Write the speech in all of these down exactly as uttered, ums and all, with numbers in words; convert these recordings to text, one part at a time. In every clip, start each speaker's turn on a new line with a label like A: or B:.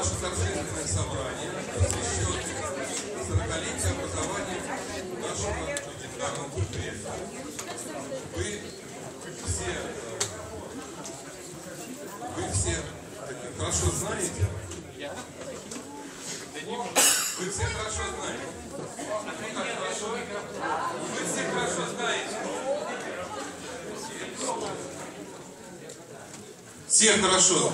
A: наше торжественное собрание посвящено сорокалетию образования нашего гуманитарного предприятия. Вы все, вы все хорошо знаете, вы все хорошо знаете, ну как хорошо, вы все хорошо знаете, все хорошо,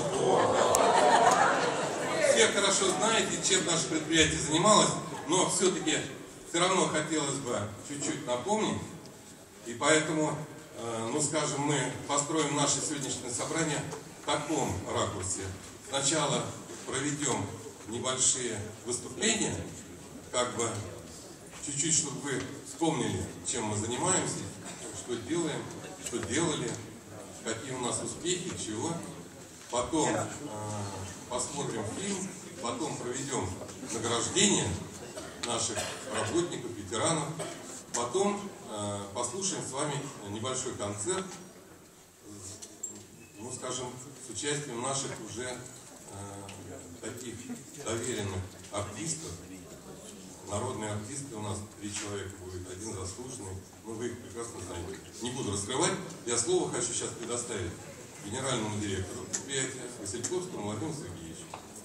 A: все хорошо знаете, чем наше предприятие занималось, но все-таки все равно хотелось бы чуть-чуть напомнить, и поэтому, ну скажем, мы построим наше сегодняшнее собрание в таком ракурсе. Сначала проведем небольшие выступления, как бы чуть-чуть, чтобы вы вспомнили, чем мы занимаемся, что делаем, что делали, какие у нас успехи, чего. Потом э, посмотрим фильм, потом проведем награждение наших работников, ветеранов. Потом э, послушаем с вами небольшой концерт, ну скажем, с участием наших уже э, таких доверенных артистов. Народные артисты у нас три человека будет, один заслуженный, но вы их прекрасно знаете. Не буду раскрывать, я слово хочу сейчас предоставить генеральному директору предприятия Васильковскому Владимиру Сергеевичу.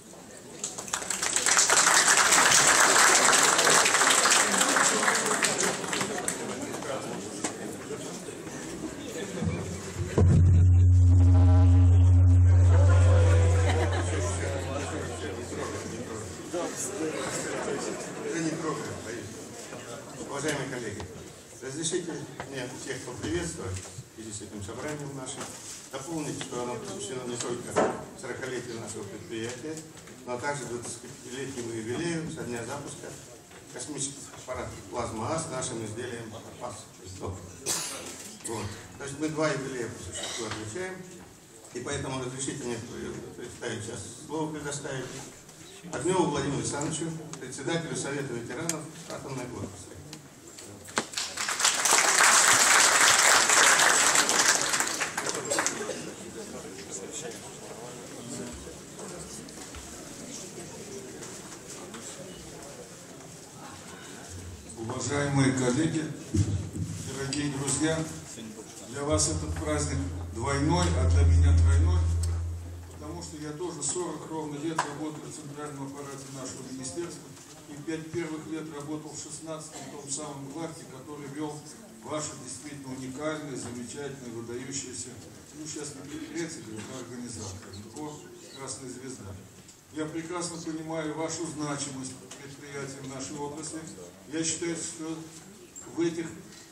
B: Уважаемые коллеги, разрешите мне всех поприветствовать и с этим собранием нашим, дополнить, что оно посвящено не только сорокалетию нашего предприятия, но также двадцатипятилетнему юбилею со дня запуска космических аппаратов «Плазма-А» с нашим изделием ПАС. Вот. То есть мы два юбилея по существу отмечаем, и поэтому разрешите мне представить сейчас слово предоставить Огневу Владимиру Александровичу, председателю Совета ветеранов атомной отрасли.
C: Уважаемые коллеги, дорогие друзья, для вас этот праздник двойной, а для меня тройной, потому что я тоже сорок ровно лет работаю в центральном аппарате нашего министерства и пять первых лет работал в шестнадцатом в том самом главке, который вел ваше действительно уникальное, замечательное, выдающееся, ну сейчас не предприятие, а организация, МКО «Красная звезда». Я прекрасно понимаю вашу значимость предприятия в нашей области. Я считаю, что в этих,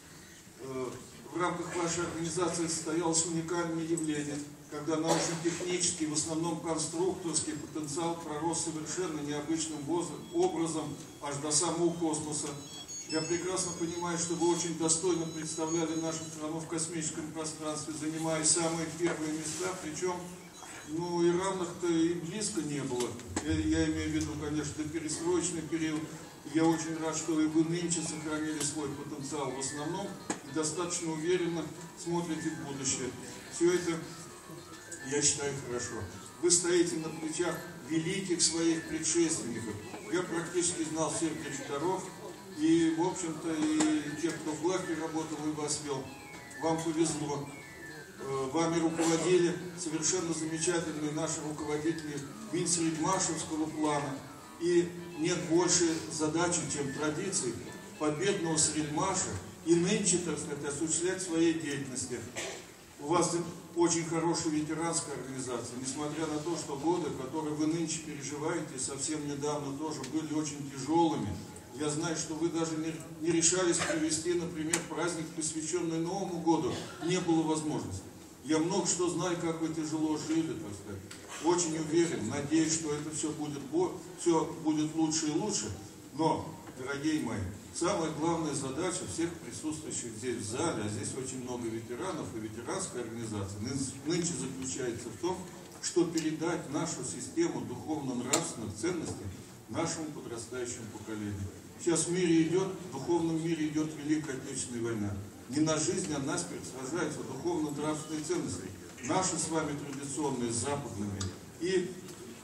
C: э, в рамках вашей организации состоялось уникальное явление, когда научно-технический, в основном конструкторский потенциал пророс совершенно необычным образом аж до самого космоса. Я прекрасно понимаю, что вы очень достойно представляли нашу страну в космическом пространстве, занимая самые первые места, причем ну и равных-то и близко не было. Я, я имею в виду, конечно, перестроечный период. Я очень рад, что и вы нынче сохранили свой потенциал в основном и достаточно уверенно смотрите в будущее. Все это, я считаю, хорошо. Вы стоите на плечах великих своих предшественников. Я практически знал всех директоров, и, в общем-то, и тех, кто в главке работал и вас вел. Вам повезло. Вами руководили совершенно замечательные наши руководители Минсредмашевского плана. И нет больше задачи, чем традиции победного Средмаша и нынче, так сказать, осуществлять своей деятельности. У вас очень хорошая ветеранская организация, несмотря на то, что годы, которые вы нынче переживаете, совсем недавно тоже были очень тяжелыми. Я знаю, что вы даже не, не решались провести, например, праздник, посвященный Новому году. Не было возможности. Я много что знаю, как вы тяжело жили, так сказать. Очень уверен, надеюсь, что это все будет, все будет лучше и лучше. Но, дорогие мои, самая главная задача всех присутствующих здесь в зале, а здесь очень много ветеранов и ветеранской организации, нынче заключается в том, что передать нашу систему духовно-нравственных ценностей нашему подрастающему поколению. Сейчас в мире идет, в духовном мире идет Великая Отечественная война. Не на жизнь, а наспех сражаются духовно-нравственные ценности. Наши с вами традиционные, с западными. И в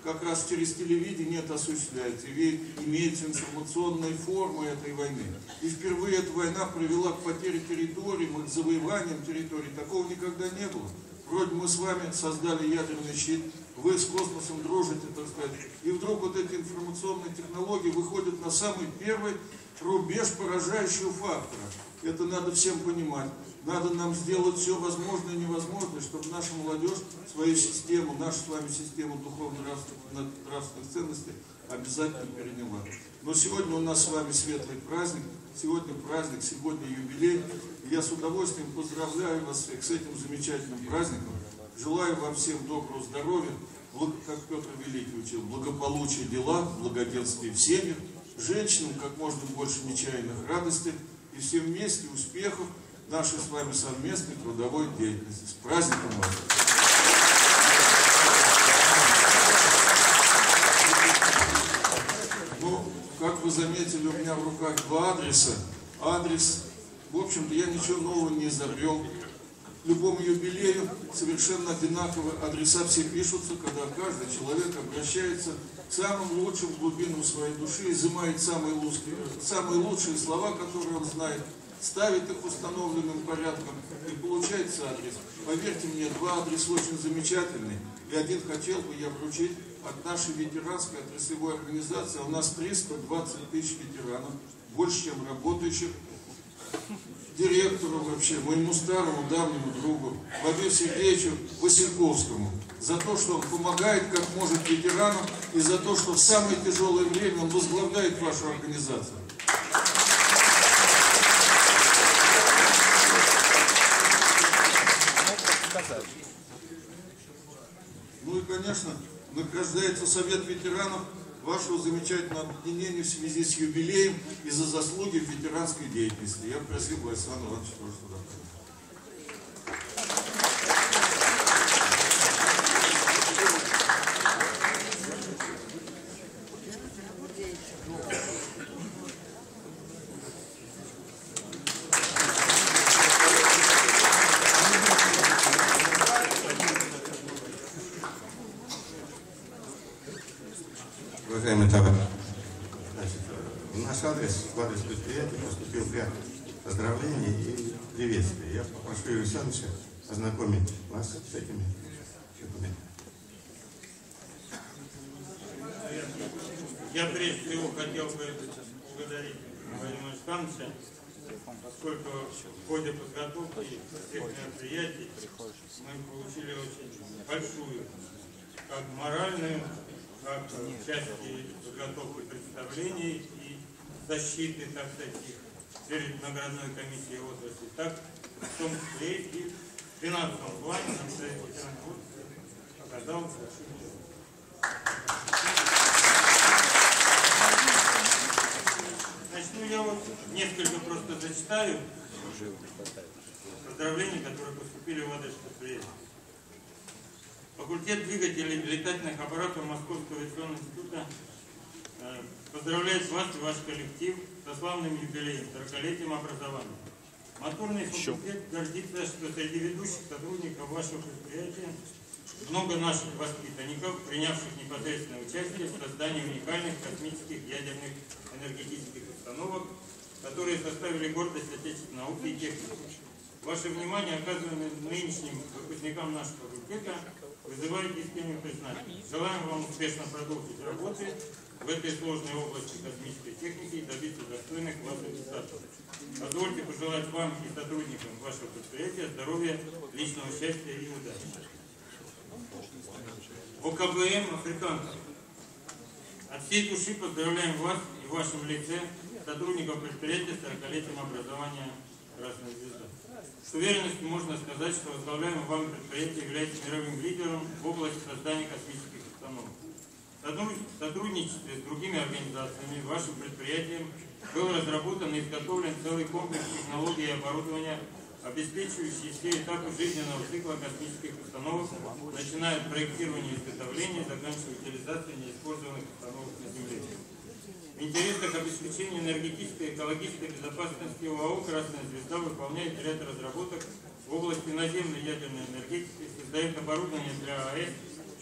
C: как раз через телевидение это осуществляется, и имеется информационная форма этой войны. И впервые эта война привела к потере территорий, к завоеваниям территорий. Такого никогда не было. Вроде мы с вами создали ядерный щит, вы с космосом дружите, так сказать. И вдруг вот эти информационные технологии выходят на самый первый рубеж поражающего фактора. Это надо всем понимать. Надо нам сделать все возможное и невозможное, чтобы наша молодежь свою систему, нашу с вами систему духовно-нравственных ценностей обязательно переняла. Но сегодня у нас с вами светлый праздник, сегодня праздник, сегодня юбилей. И я с удовольствием поздравляю вас всех с этим замечательным праздником. Желаю вам всем доброго здоровья, как Петр Великий учил, благополучия дела, благоденствия в семьях, женщинам как можно больше нечаянных радостей и всем вместе успехов нашей с вами совместной трудовой деятельности. С праздником вас! Ну, как вы заметили, у меня в руках два адреса. Адрес, в общем-то, я ничего нового не изобрел. К любому юбилею совершенно одинаковые адреса все пишутся, когда каждый человек обращается к самым лучшим глубинам своей души, изымает самые лучшие, самые лучшие слова, которые он знает, ставит их установленным порядком, и получается адрес. Поверьте мне, два адреса очень замечательные, и один хотел бы я вручить от нашей ветеранской отраслевой организации. У нас триста двадцать тысяч ветеранов, больше, чем работающих. Директору вообще, моему старому давнему другу, Владимиру Сергеевичу Васильковскому, за то, что он помогает как может ветеранам, и за то, что в самое тяжелое время он возглавляет вашу организацию. Ну и, конечно, награждается Совет ветеранов вашего замечательного объединения в связи с юбилеем и за заслуги в ветеранской деятельности. Я просил бы Александра Ивановича тоже сюда.
B: Уважаемые товарищи, в наш адрес, в адрес предприятия поступил ряд поздравлений и приветствий. Я попрошу Юрия Александровича ознакомить вас с этими документами.
D: Я прежде всего хотел бы благодарить Владимира Александровича, поскольку в ходе подготовки всех мероприятий мы получили очень большую, как моральную, как в части подготовки представлений и защиты, так сказать, перед наградной комиссией отрасли, так в том числе и в финансовом плане нам оказалось очень. Начну я вот несколько просто зачитаю поздравлений, которые поступили в адрес предприятия. Факультет двигателей летательных аппаратов Московского авиационного института э, поздравляет вас и ваш коллектив со славным юбилеем, сорокалетием образования. Моторный факультет гордится, что среди ведущих сотрудников вашего предприятия много наших воспитанников, принявших непосредственное участие в создании уникальных космических ядерных энергетических установок, которые составили гордость отечественной науки и техники. Ваше внимание, оказанное нынешним выпускникам нашего факультета, вызывает искреннюю признательность. Желаем вам успешно продолжить работы в этой сложной области космической техники и добиться достойных вас результатов. Позвольте пожелать вам и сотрудникам вашего предприятия здоровья, личного счастья и удачи. ОКБМ «Африканцев». От всей души поздравляем вас и в вашем лице сотрудников предприятия с сорокалетием образования «Красная звезда». С уверенностью можно сказать, что возглавляемое вами предприятие является мировым лидером в области создания космических установок. В сотрудничестве с другими организациями вашим предприятием был разработан и изготовлен целый комплекс технологий и оборудования, обеспечивающий все этапы жизненного цикла космических установок, начиная от проектирования и изготовления, заканчивая утилизацией неиспользованных установок на Земле. В интересах обеспечения энергетической и экологической безопасности ОАО «Красная звезда» выполняет ряд разработок в области наземной ядерной энергетики, создает оборудование для АЭС,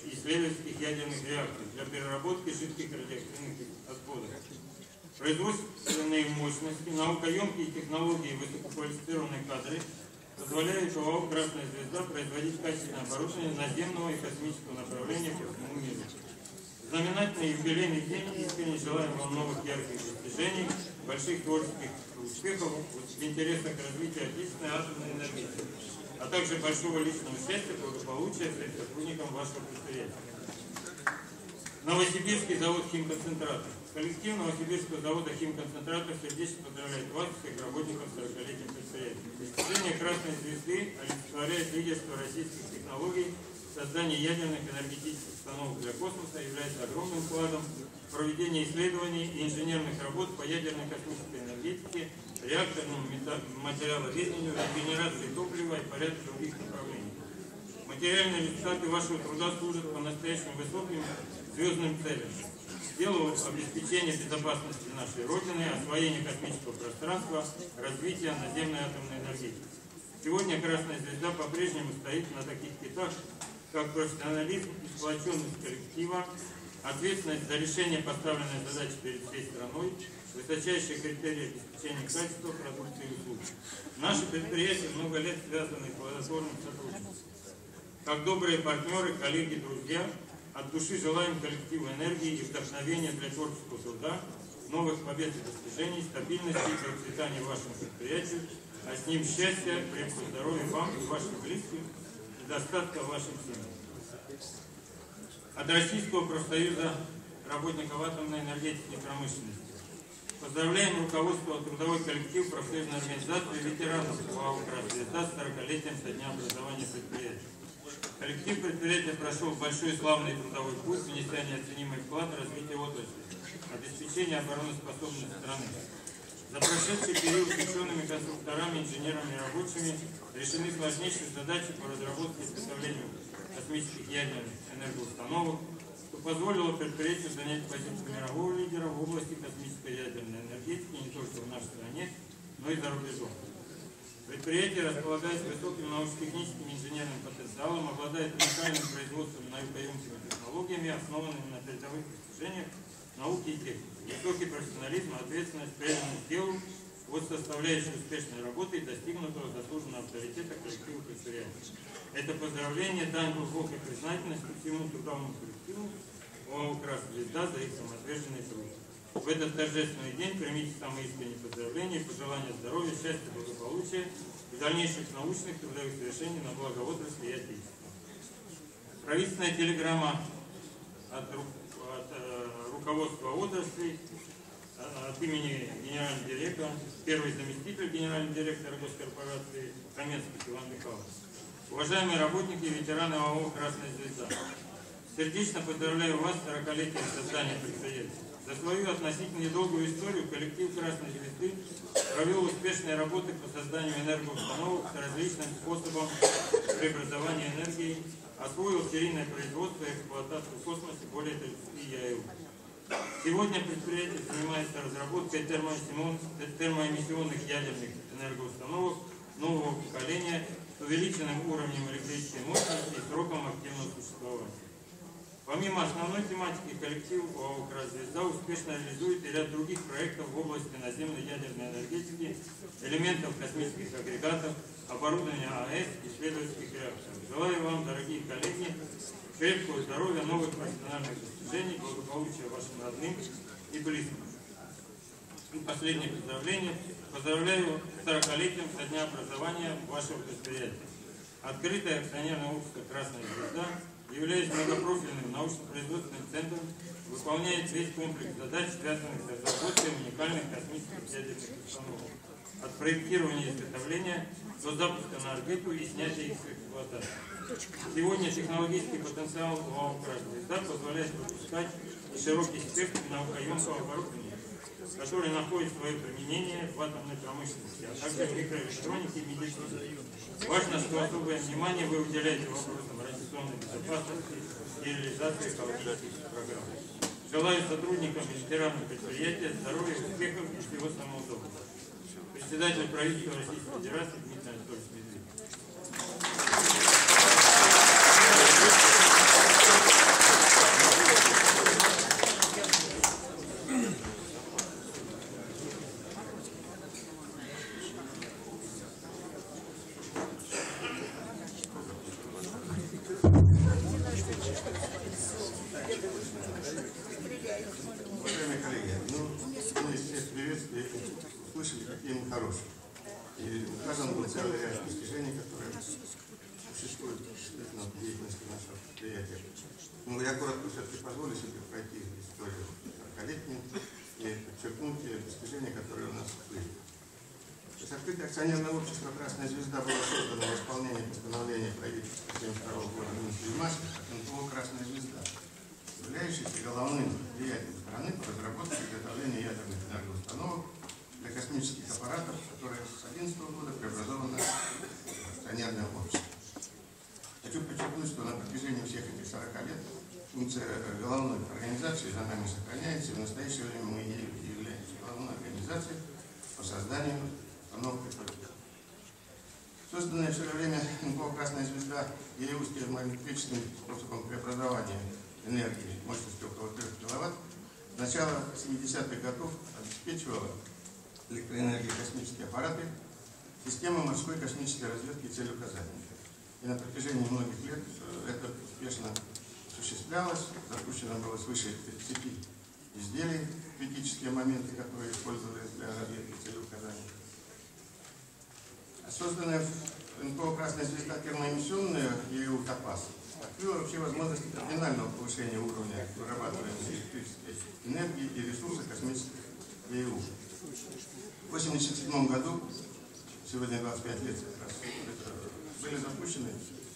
D: исследовательских ядерных реакторов для переработки жидких радиоактивных отходов. Производственные мощности, наукоемкие технологии и высококвалифицированные кадры позволяют ОАО «Красная звезда» производить качественное оборудование наземного и космического направления по всему миру. Знаменательный юбилейный день искренне желаем вам новых ярких достижений, больших творческих успехов в интересах развития отечественной атомной энергетики, а также большого личного счастья, благополучия всем сотрудникам вашего предприятия. Новосибирский завод химконцентратов. Коллектив Новосибирского завода химконцентратов сердечно поздравляет вас, всех работников, с сорокалетием предприятия. Достижение Красной Звезды олицетворяет лидерство российских технологий. Создание ядерных энергетических установок для космоса является огромным вкладом в проведение исследований и инженерных работ по ядерной космической энергетике, реакторному материаловедению, регенерации топлива и порядке других направлений. Материальные результаты вашего труда служат по-настоящему высоким звездным целям. Делу обеспечения безопасности нашей Родины, освоения космического пространства, развития наземной атомной энергетики. Сегодня Красная Звезда по-прежнему стоит на таких китах, как профессионализм и сплоченность коллектива, ответственность за решение поставленной задачи перед всей страной, высочайшие критерии обеспечения качества продукции и услуг. Наши предприятия много лет связаны с плодотворным сотрудничеством. Как добрые партнеры, коллеги, друзья, от души желаем коллективу энергии и вдохновения для творческого труда, новых побед и достижений, стабильности и процветания вашему предприятию, а с ним счастья, крепкого здоровья вам и вашим близким, и достатка вашим семьям. От Российского профсоюза работников атомной энергетики и промышленности. Поздравляем руководство, трудовой коллектив, профсоюзной организации ветеранов ОАО «Красная Звезда» с сорокалетием со дня образования предприятия. Коллектив предприятия прошел большой и славный трудовой путь, внеся неоценимый вклад в развитие отрасли, обеспечение обороноспособности страны. За прошедший период учеными, конструкторами, инженерами и рабочими решены сложнейшие задачи по разработке и изготовлению космических ядерных энергоустановок, что позволило предприятию занять позицию мирового лидера в области космической ядерной энергетики не только в нашей стране, но и за рубежом. Предприятие располагает высоким научно-техническим инженерным потенциалом, обладает уникальным производством наукоемкими технологиями, основанными на передовых достижениях науки и техники. Высокий профессионализм, ответственность, преданность делу – вот составляющие успешной работы и достигнутого заслуженного авторитета коллектива предприятия. Это поздравление, дань глубокой признательности всему трудовому коллективу ОАО «Красная Звезда» за их самоотверженный труд. В этот торжественный день примите самые искренние поздравления, пожелания здоровья, счастья, благополучия и дальнейших научных трудовых решений на благо отрасли и отечества. Правительственная телеграмма от, от э, руководства отрасли от имени генерального директора, первый заместитель генерального директора госкорпорации Каменских Иван Михайлович. Уважаемые работники и ветераны ОАО «Красная Звезда», сердечно поздравляю вас с сорокалетием создания предприятия. За свою относительно недолгую историю коллектив Красной Звезды провел успешные работы по созданию энергоустановок с различным способом преобразования энергии, освоил серийное производство и эксплуатацию в космосе более тридцати ЯЭУ. Сегодня предприятие занимается разработкой термоэмиссионных ядерных энергоустановок нового поколения с увеличенным уровнем электрической мощности и сроком активного существования. Помимо основной тематики, коллектив ОАО «Красная Звезда» успешно реализует и ряд других проектов в области наземной ядерной энергетики, элементов космических агрегатов, оборудования АЭС и исследовательских реакторов. Желаю вам, дорогие коллеги, крепкого здоровья, новых профессиональных достижений, благополучия вашим родным и близким. И последнее поздравление. Поздравляю с сорокалетием со дня образования вашего предприятия. Открытое акционерное общество «Красная Звезда», являясь многопрофильным научно-производственным центром, выполняет весь комплекс задач, связанных с разработкой уникальных космических ядерных установок, от проектирования и изготовления до запуска на орбиту и снятия их с эксплуатации. Сегодня технологический потенциал ОАО «Красная Звезда» позволяет выпускать широкий спектр наукоемкого оборудования, который находит свое применение в атомной промышленности, а также в микроэлектронике и медицине. Важно, что особое внимание вы уделяете вопросам радиационной безопасности и реализации экологических программ. Желаю сотрудникам и ветеранам предприятия здоровья, успехов и всего самого доброго. Председатель правительства Российской Федерации Дмитрий Анатольевич Медведев.
B: целый ряд достижений, которые существуют действительно в деятельности нашего предприятия. Ну, я коротко все-таки позволю себе пройти историю сорокалетнюю и подчеркнуть достижения, которые у нас были. Открытие акционерного общества «Красная звезда» было создано в исполнении постановления правительства семьдесят второго года министра Юмашева эн пэ о «Красная звезда», являющейся головным влиянием страны по разработке и изготовлению ядерных энергоустановок для космических аппаратов, которые с две тысячи одиннадцатого года преобразованы в акционерное общество. Хочу подчеркнуть, что на протяжении всех этих сорока лет функция головной организации за нами сохраняется, и в настоящее время мы являемся головной организацией по созданию установки ПЭК. Созданная в свое время эн пэ о «Красная звезда» Яеузским электрическим способом преобразования энергии мощностью около трёх киловатт с начала семидесятых годов обеспечивала электроэнергией космические аппараты системы морской космической разведки и целеуказания. И на протяжении многих лет это успешно осуществлялось. Запущено было свыше тридцати изделий, критические моменты, которые использовались для разведки и целеуказания. Созданная в эн пэ о «Красная звезда» термоэмиссионная ЕУ «Топаз» открыла вообще возможность кардинального повышения уровня вырабатываемой электрической энергии и ресурсов космических ЕУ. В восемьдесят седьмом году, сегодня двадцать пять лет как раз, были запущены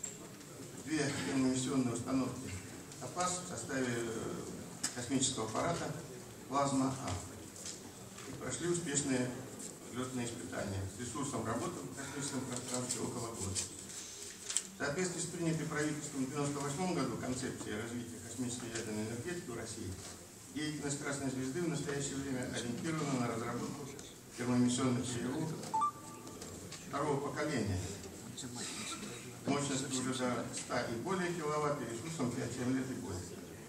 B: две термоэмиссионные установки «Топаз» в составе космического аппарата «Плазма-А». И прошли успешные летные испытания с ресурсом работы в космическом пространстве около года. В соответствии с принятой правительством в девяносто восьмом году концепцией развития космической ядерной энергетики в России, деятельность «Красной звезды» в настоящее время ориентирована на разработку термоэмиссионных ЕУ второго поколения, мощностью уже до ста и более киловатт и ресурсом пять-семь лет и более.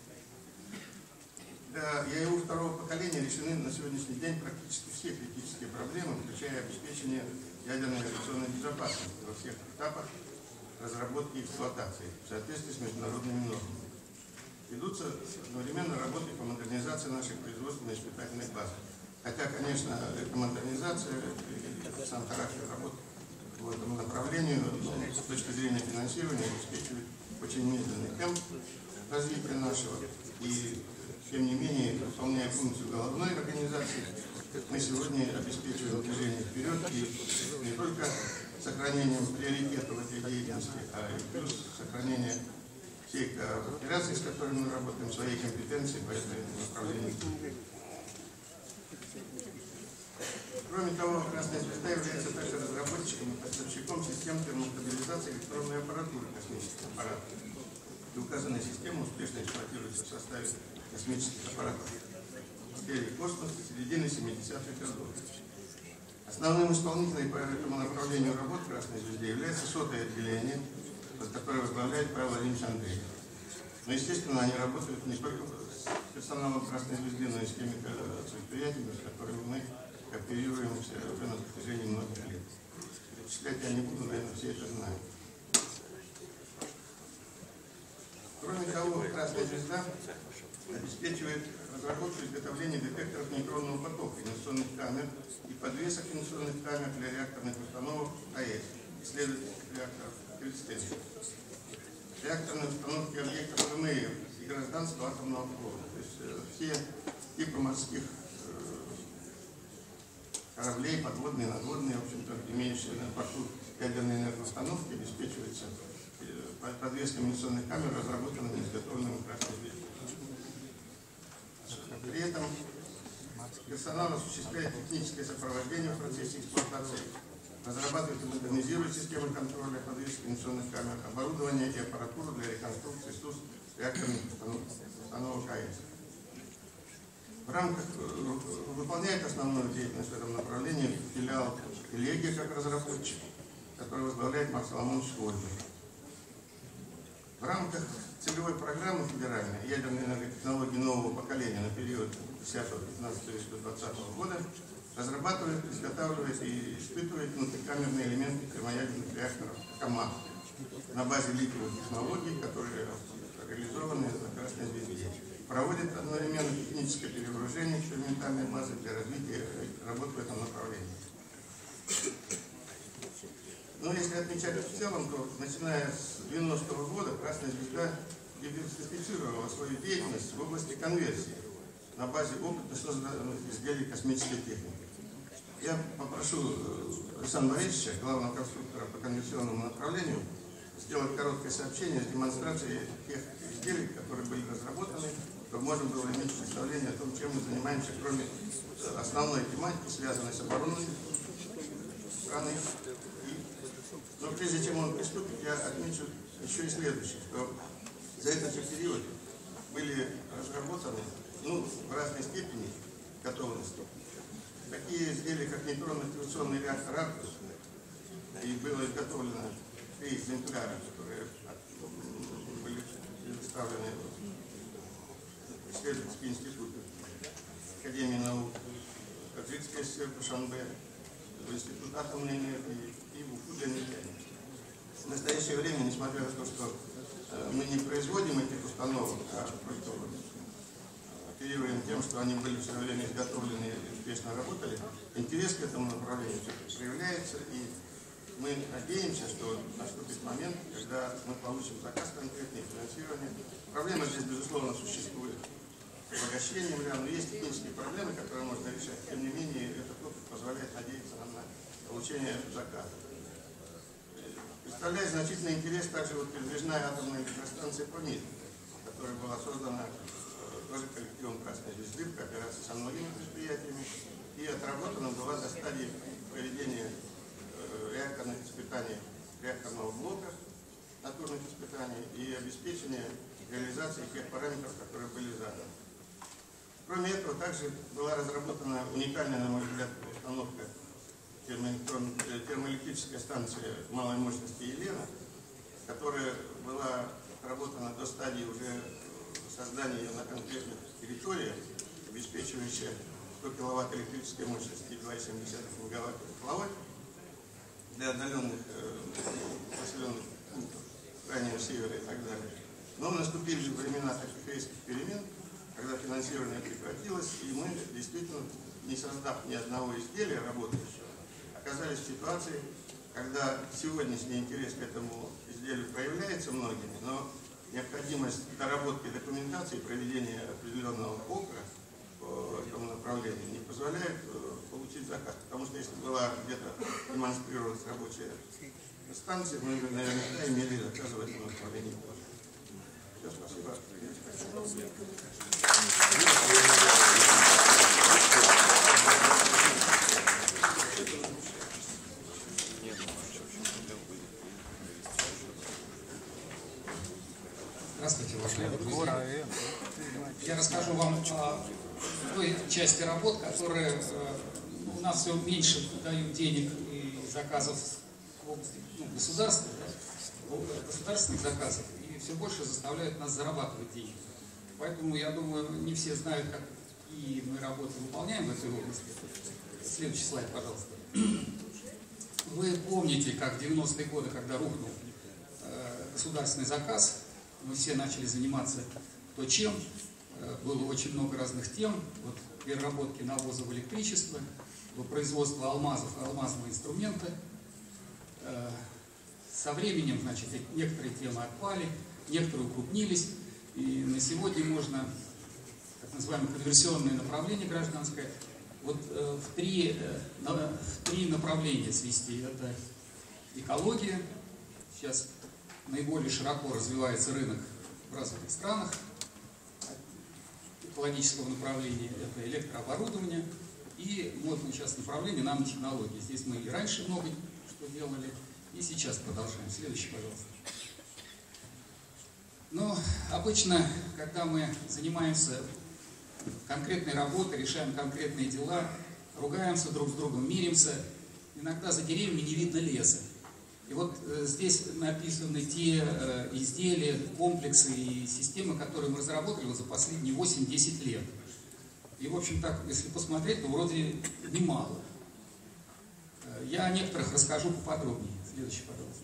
B: Для ЕУ второго поколения решены на сегодняшний день практически все критические проблемы, включая обеспечение ядерной авиационной безопасности во всех этапах разработки и эксплуатации в соответствии с международными нормами. Ведутся одновременно работы по модернизации наших производственно-испытательных баз. Хотя, конечно, эта модернизация и сам характер работы по этому направлению с точки зрения финансирования обеспечивает очень медленный темп развития нашего. И тем не менее, выполняя функцию головной организации, мы сегодня обеспечиваем движение вперед и не только сохранением приоритетов этой деятельности, а и плюс сохранение всей операций, с которыми мы работаем, своей компетенции по этому направлению. Кроме того, «Красная звезда» является также разработчиком и поставщиком систем термостабилизации электронной аппаратуры космических аппаратов. И указанная система успешно эксплуатируется в составе космических аппаратов серии «Космос» с середины семидесятых годов. Основным исполнителем по этому направлению работ в «Красной звезде» является сотое отделение, которое возглавляет Павел Владимирович Андреев. Но, естественно, они работают не только с персоналом «Красной звезды», но и с теми предприятиями, с которыми мы кооперируемся уже на протяжении многих лет. Перечислять я не буду, наверное, все это знают. Кроме того, «Красная звезда» обеспечивает разработку и изготовление детекторов нейтронного потока, инерционных камер и подвесок инерционных камер для реакторных установок АЭС, исследовательских реакторов Кельстенца, реакторные установки объектов ВМЭ и гражданского атомного флота. То есть э, все типы морских э, кораблей, подводные, надводные, в общем-то, имеющие на борту ядерные энергоустановки, обеспечиваются э, подвесками инерционных камер, разработанными и изготовленными Красной звездой. При этом персонал осуществляет техническое сопровождение в процессе эксплуатации, разрабатывает и модернизирует системы контроля подвески инерционных камер, оборудование и аппаратуру для реконструкции СУС реакторных установок АЭС. В рамках выполняет основную деятельность в этом направлении филиал «Элегия» как разработчик, который возглавляет Марк Соломонович Ольга. В рамках целевой программы федеральной ядерной энерготехнологии нового поколения на период с десятого по пятнадцатое до двадцатого года разрабатывает, изготавливает и испытывает внутрикамерные элементы термоядерных реакторов КАМА на базе литиевых технологий, которые реализованы на Красной звезде. Проводит одновременно техническое перегружение экспериментальной базы для развития работы в этом направлении. Но если отмечать в целом, то начиная с девяностого года Красная Звезда диверсифицировала свою деятельность в области конверсии на базе опыта созданных изделий космической техники. Я попрошу Александра Борисовича, главного конструктора по конверсионному направлению, сделать короткое сообщение с демонстрацией тех изделий, которые были разработаны, чтобы можно было иметь представление о том, чем мы занимаемся, кроме основной тематики, связанной с обороной страны. И, но прежде чем он приступит, я отмечу еще и следующее, что за этот же период были разработаны, ну, в разной степени готовности такие изделия, как нейтронно-аккреционный реактор «Арктус», и было изготовлено три экземпляра, которые были предоставлены в исследовательский институт Академии наук, Кадрицкая ССР Душанбе, Институт атомной энергии и УФУ для нефтяников. В настоящее время, несмотря на то, что мы не производим этих установок, а просто оперируем тем, что они были все время изготовлены и успешно работали, интерес к этому направлению проявляется, и мы надеемся, что наступит момент, когда мы получим заказ конкретный, финансирование. Проблема здесь, безусловно, существует с обогащением, но есть технические проблемы, которые можно решать. Тем не менее, этот опыт позволяет надеяться нам на получение заказа. Представляет значительный интерес также вот передвижная атомная электростанция «Памир», которая была создана тоже коллективом Красной Звезды в кооперации со многими предприятиями и отработана была до стадии проведения э, реакторных испытаний реакторного блока, натурных испытаний и обеспечения реализации тех параметров, которые были заданы. Кроме этого, также была разработана уникальная, на мой взгляд, установка термоэлектрическая станция малой мощности «Елена», которая была отработана до стадии уже создания ее на конкретных территориях, обеспечивающая сто киловатт электрической мощности и два и семь десятых мегаватт тепловой для отдаленных э, населенных пунктов крайнего севера и так далее. Но наступили времена таких резких перемен, когда финансирование прекратилось, и мы действительно, не создав ни одного изделия работающего, оказались в ситуации, когда сегодняшний интерес к этому изделию проявляется многими, но необходимость доработки документации, проведения определенного окра по этому направлению не позволяет получить заказ. Потому что если была где-то демонстрировалась рабочая станция, мы наверняка имели заказы в этом направлении тоже. Все, спасибо.
E: Здравствуйте, уважаемые друзья. Я расскажу вам о той части работ, которые у нас все меньше дают денег и заказов в области ну, государства, да, государственных заказов, и все больше заставляют нас зарабатывать деньги. Поэтому, я думаю, не все знают, как и мы работу выполняем в этой области. Следующий слайд, пожалуйста. Вы помните, как в девяностые годы, когда рухнул э, государственный заказ, мы все начали заниматься то чем. Было очень много разных тем. Вот переработки навоза в электричество, производство алмазов и алмазного инструмента. Со временем, значит, некоторые темы отпали, некоторые укрупнились. И на сегодня можно, так называемое конверсионное направление гражданское, вот в три, в три направления свести. Это экология. Сейчас наиболее широко развивается рынок в развитых странах экологического направления, это электрооборудование и модное сейчас направление нанотехнологии. Здесь мы и раньше много что делали, и сейчас продолжаем. Следующий, пожалуйста. Но обычно, когда мы занимаемся конкретной работой, решаем конкретные дела, ругаемся друг с другом, миримся, иногда за деревьями не видно леса. И вот э, здесь написаны те э, изделия, комплексы и системы, которые мы разработали вот за последние восемь-десять лет. И, в общем, так, если посмотреть, то вроде немало. Э, я о некоторых расскажу поподробнее. Следующий, пожалуйста.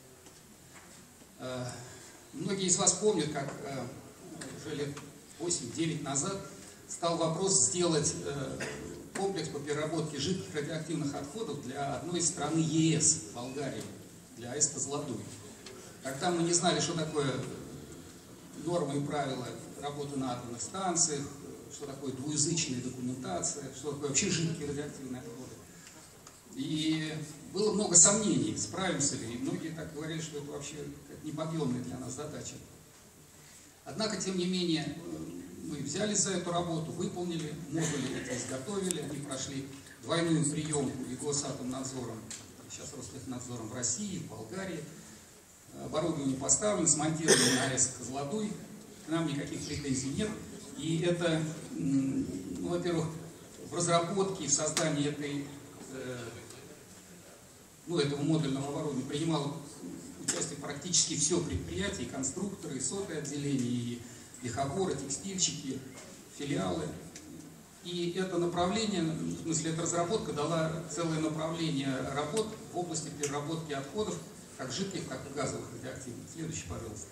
E: Э, многие из вас помнят, как э, уже лет восемь-девять назад стал вопрос сделать э, комплекс по переработке жидких радиоактивных отходов для одной из стран ЕС, Болгарии. для АЭС Козлодуй. Тогда мы не знали, что такое нормы и правила работы на атомных станциях, что такое двуязычная документация, что такое вообще жидкие радиоактивные отходы. И было много сомнений, справимся ли. И многие так говорили, что это вообще неподъемная для нас задача. Однако, тем не менее, мы взялись за эту работу, выполнили, модули эти изготовили, они прошли двойную приемку и Госатомнадзором, сейчас Ростехнадзором в России, в Болгарии. Оборудование поставлено, смонтировано на АЭС Козлодуй, к нам никаких претензий нет. И это, ну, во-первых, в разработке и в создании этой, э, ну, этого модульного оборудования принимало участие практически все предприятия, и конструкторы, и сотые отделения, и лихоборы, текстильщики, филиалы. И это направление, в смысле, эта разработка дала целое направление работ в области переработки отходов, как жидких, так и газовых радиоактивных. Следующий, пожалуйста.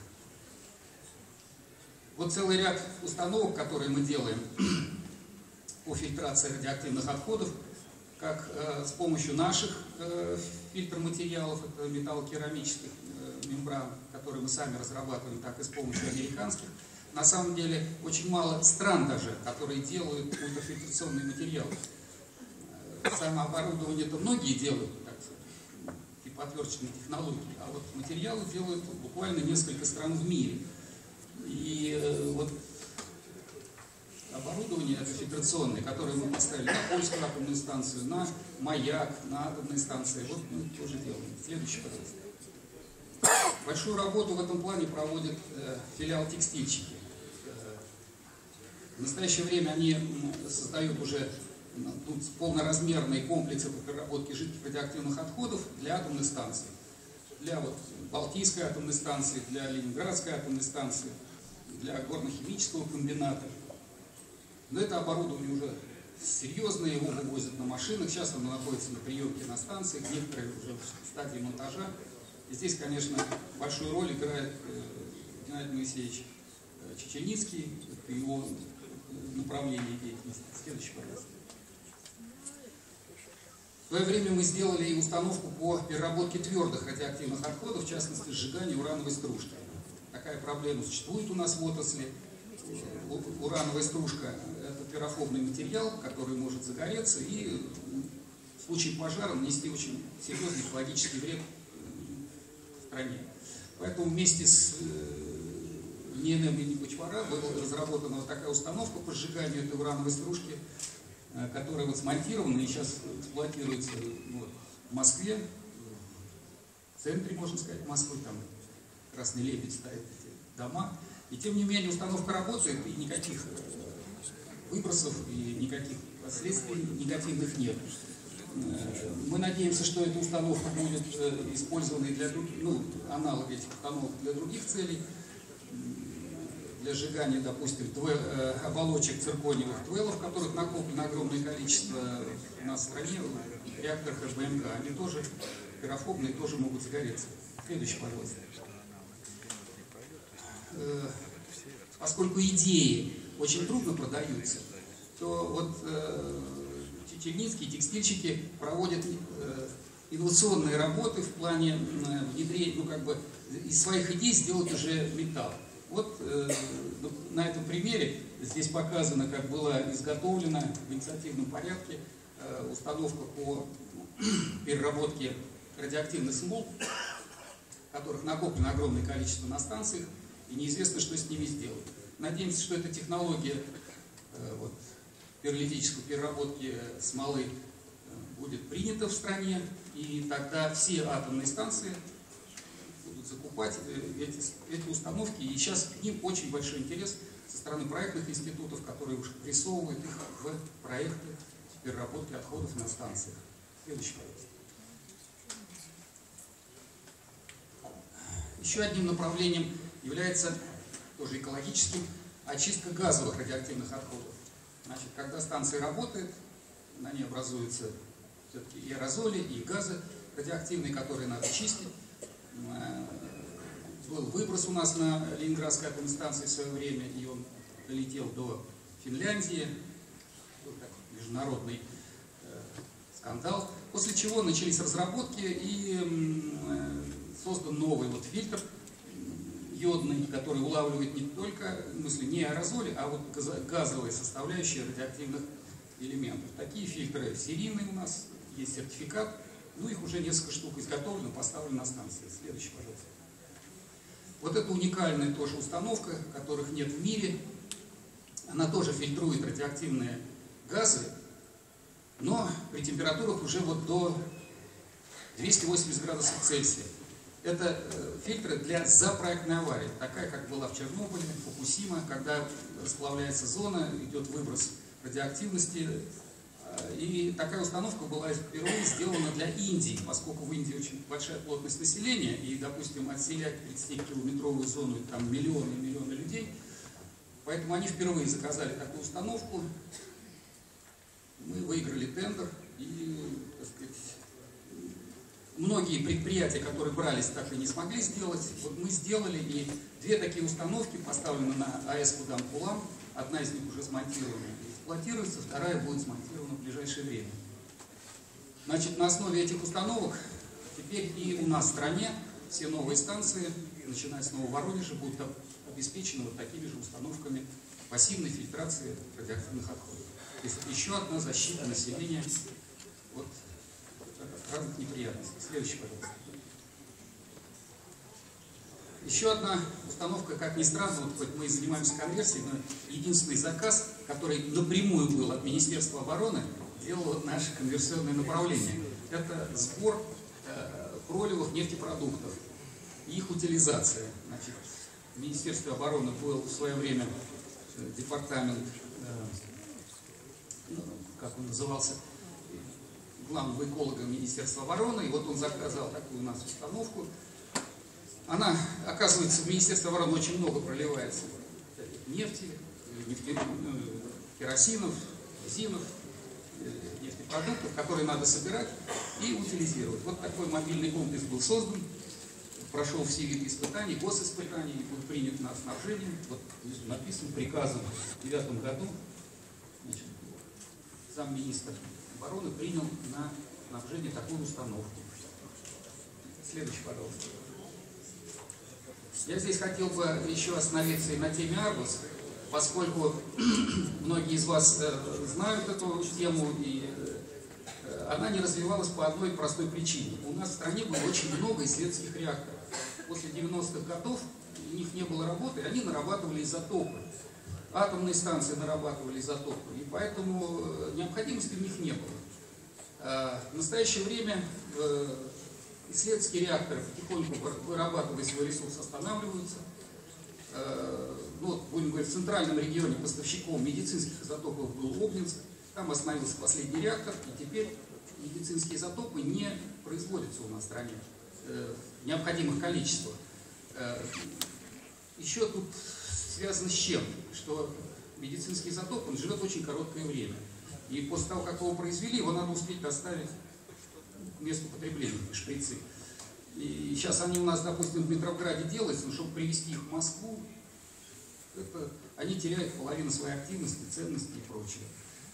E: Вот целый ряд установок, которые мы делаем по фильтрации радиоактивных отходов, как э, с помощью наших э, фильтр-материалов, это металлокерамических э, мембран, которые мы сами разрабатываем, так и с помощью американских. На самом деле очень мало стран даже, которые делают ультрафильтрационные материалы. Само оборудование-то многие делают, так сказать, типа отверточные технологии, а вот материалы делают буквально несколько стран в мире. И э, вот оборудование это фильтрационное, которое мы поставили на польскую атомную станцию, на Маяк, на атомные станции, вот мы тоже делаем. Следующий, пожалуйста. Большую работу в этом плане проводит э, филиал «Текстильщики». Э, в настоящее время они создают уже ну, полноразмерные комплексы по переработке жидких радиоактивных отходов для атомных станций. Для вот, Балтийской атомной станции, для Ленинградской атомной станции, для горно-химического комбината. Но это оборудование уже серьезное, его вывозят на машинах, сейчас оно находится на приемке на станциях, некоторые уже в стадии монтажа. И здесь, конечно, большую роль играет Геннадий Моисеевич Чеченицкий, это его направление деятельности. Следующий, пожалуйста. В свое время мы сделали и установку по переработке твердых радиоактивных отходов, в частности, сжигание урановой стружки. Такая проблема существует у нас в отрасли. Урановая стружка – это пирофобный материал, который может загореться и в случае пожара нанести очень серьезный экологический вред в стране. Поэтому вместе с НИЭН имени Кучмара была разработана вот такая установка по сжиганию этой урановой стружки, которая вот смонтирована и сейчас эксплуатируется вот, в Москве, в центре, можно сказать, Москвы, там Красный Лебедь ставит эти дома. И тем не менее установка работает, и никаких выбросов, и никаких последствий негативных нет. Мы надеемся, что эта установка будет использована для других, ну, аналог этих установок для других целей, для сжигания, допустим, оболочек циркониевых твелов, которых накоплено огромное количество у нас в стране, в реакторах РБМК. Они тоже пирофобные, тоже могут загореться. Следующий, пожалуйста. Поскольку идеи очень трудно продаются, то вот э, чеченицкие текстильщики проводят э, инновационные работы в плане э, внедрения, ну как бы из своих идей сделать уже металл. Вот э, на этом примере здесь показано, как была изготовлена в инициативном порядке э, установка по переработке радиоактивных смол, которых накоплено огромное количество на станциях, и неизвестно, что с ними сделать. Надеемся, что эта технология э, вот, пиролитической переработки смолы э, будет принята в стране, и тогда все атомные станции будут закупать э, эти, эти установки, и сейчас к ним очень большой интерес со стороны проектных институтов, которые уже присовывают их в проекты переработки отходов на станциях. Следующий, пожалуйста. Еще одним направлением является тоже экологическим очистка газовых радиоактивных отходов. Значит, когда станция работает, на ней образуются все-таки и аэрозоли, и газы радиоактивные, которые надо чистить. Был выброс у нас на Ленинградской атомной станции в свое время, и он долетел до Финляндии. Был такой международный э, скандал. После чего начались разработки, и э, создан новый вот фильтр йодный, который улавливает не только, в смысле, не аэрозоли, а вот газовые составляющие радиоактивных элементов. Такие фильтры серийные у нас, есть сертификат, ну их уже несколько штук изготовлено, поставлено на станции. Следующий, пожалуйста. Вот это уникальная тоже установка, которых нет в мире. Она тоже фильтрует радиоактивные газы, но при температурах уже вот до двухсот восьмидесяти градусов Цельсия. Это фильтры для запроектной аварии, такая, как была в Чернобыле, Фукусима, когда расплавляется зона, идет выброс радиоактивности. И такая установка была впервые сделана для Индии, поскольку в Индии очень большая плотность населения, и, допустим, отселять тридцатикилометровую зону, там миллионы и миллионы людей. Поэтому они впервые заказали такую установку. Мы выиграли тендер, и, так сказать, многие предприятия, которые брались, так и не смогли сделать. Вот мы сделали, и две такие установки поставлены на АЭС Кудам-Кулам. Одна из них уже смонтирована и эксплуатируется, вторая будет смонтирована в ближайшее время. Значит, на основе этих установок теперь и у нас в стране все новые станции, начиная с Нового Воронежа, будут обеспечены вот такими же установками пассивной фильтрации радиоактивных отходов. То есть еще одна защита населения от разных неприятностей. Следующий, пожалуйста. Еще одна установка, как ни странно, вот хоть мы и занимаемся конверсией, но единственный заказ, который напрямую был от Министерства обороны, делало наше конверсионное направление. Это сбор э, проливов нефтепродуктов и их утилизация. Значит, в Министерстве обороны был в свое время э, департамент, э, ну, как он назывался, главного эколога Министерства обороны, и вот он заказал такую у нас установку. Она, оказывается, в Министерстве обороны очень много проливается нефти, нефти керосинов, бензинов, нефтепродуктов, которые надо собирать и утилизировать. Вот такой мобильный комплекс был создан, прошел все виды испытаний, госиспытаний, и был принят на снабжение. Вот написан приказом в девятом году, значит, замминистра обороны принял на снабжение такую установку. Следующий, пожалуйста. Я здесь хотел бы еще остановиться и на теме Аргус, поскольку многие из вас э, знают эту тему, и э, она не развивалась по одной простой причине. У нас в стране было очень много исследовательских реакторов. После девяностых годов у них не было работы, и они нарабатывали изотопы. Атомные станции нарабатывали изотопы, и поэтому необходимости в них не было. Э, в настоящее время э, исследовательские реакторы потихоньку, вырабатывая свой ресурс, останавливаются. Ну, вот, будем говорить, в центральном регионе поставщиком медицинских изотопов был Обнинск. Там остановился последний реактор, и теперь медицинские изотопы не производятся у нас в стране в необходимых количествах. Еще тут связано с чем? Что медицинский изотоп, он живет очень короткое время. И после того, как его произвели, его надо успеть доставить к месту потребления, шприцы. И сейчас они у нас, допустим, в Петрограде делаются, но чтобы привезти их в Москву, это, они теряют половину своей активности, ценности и прочее.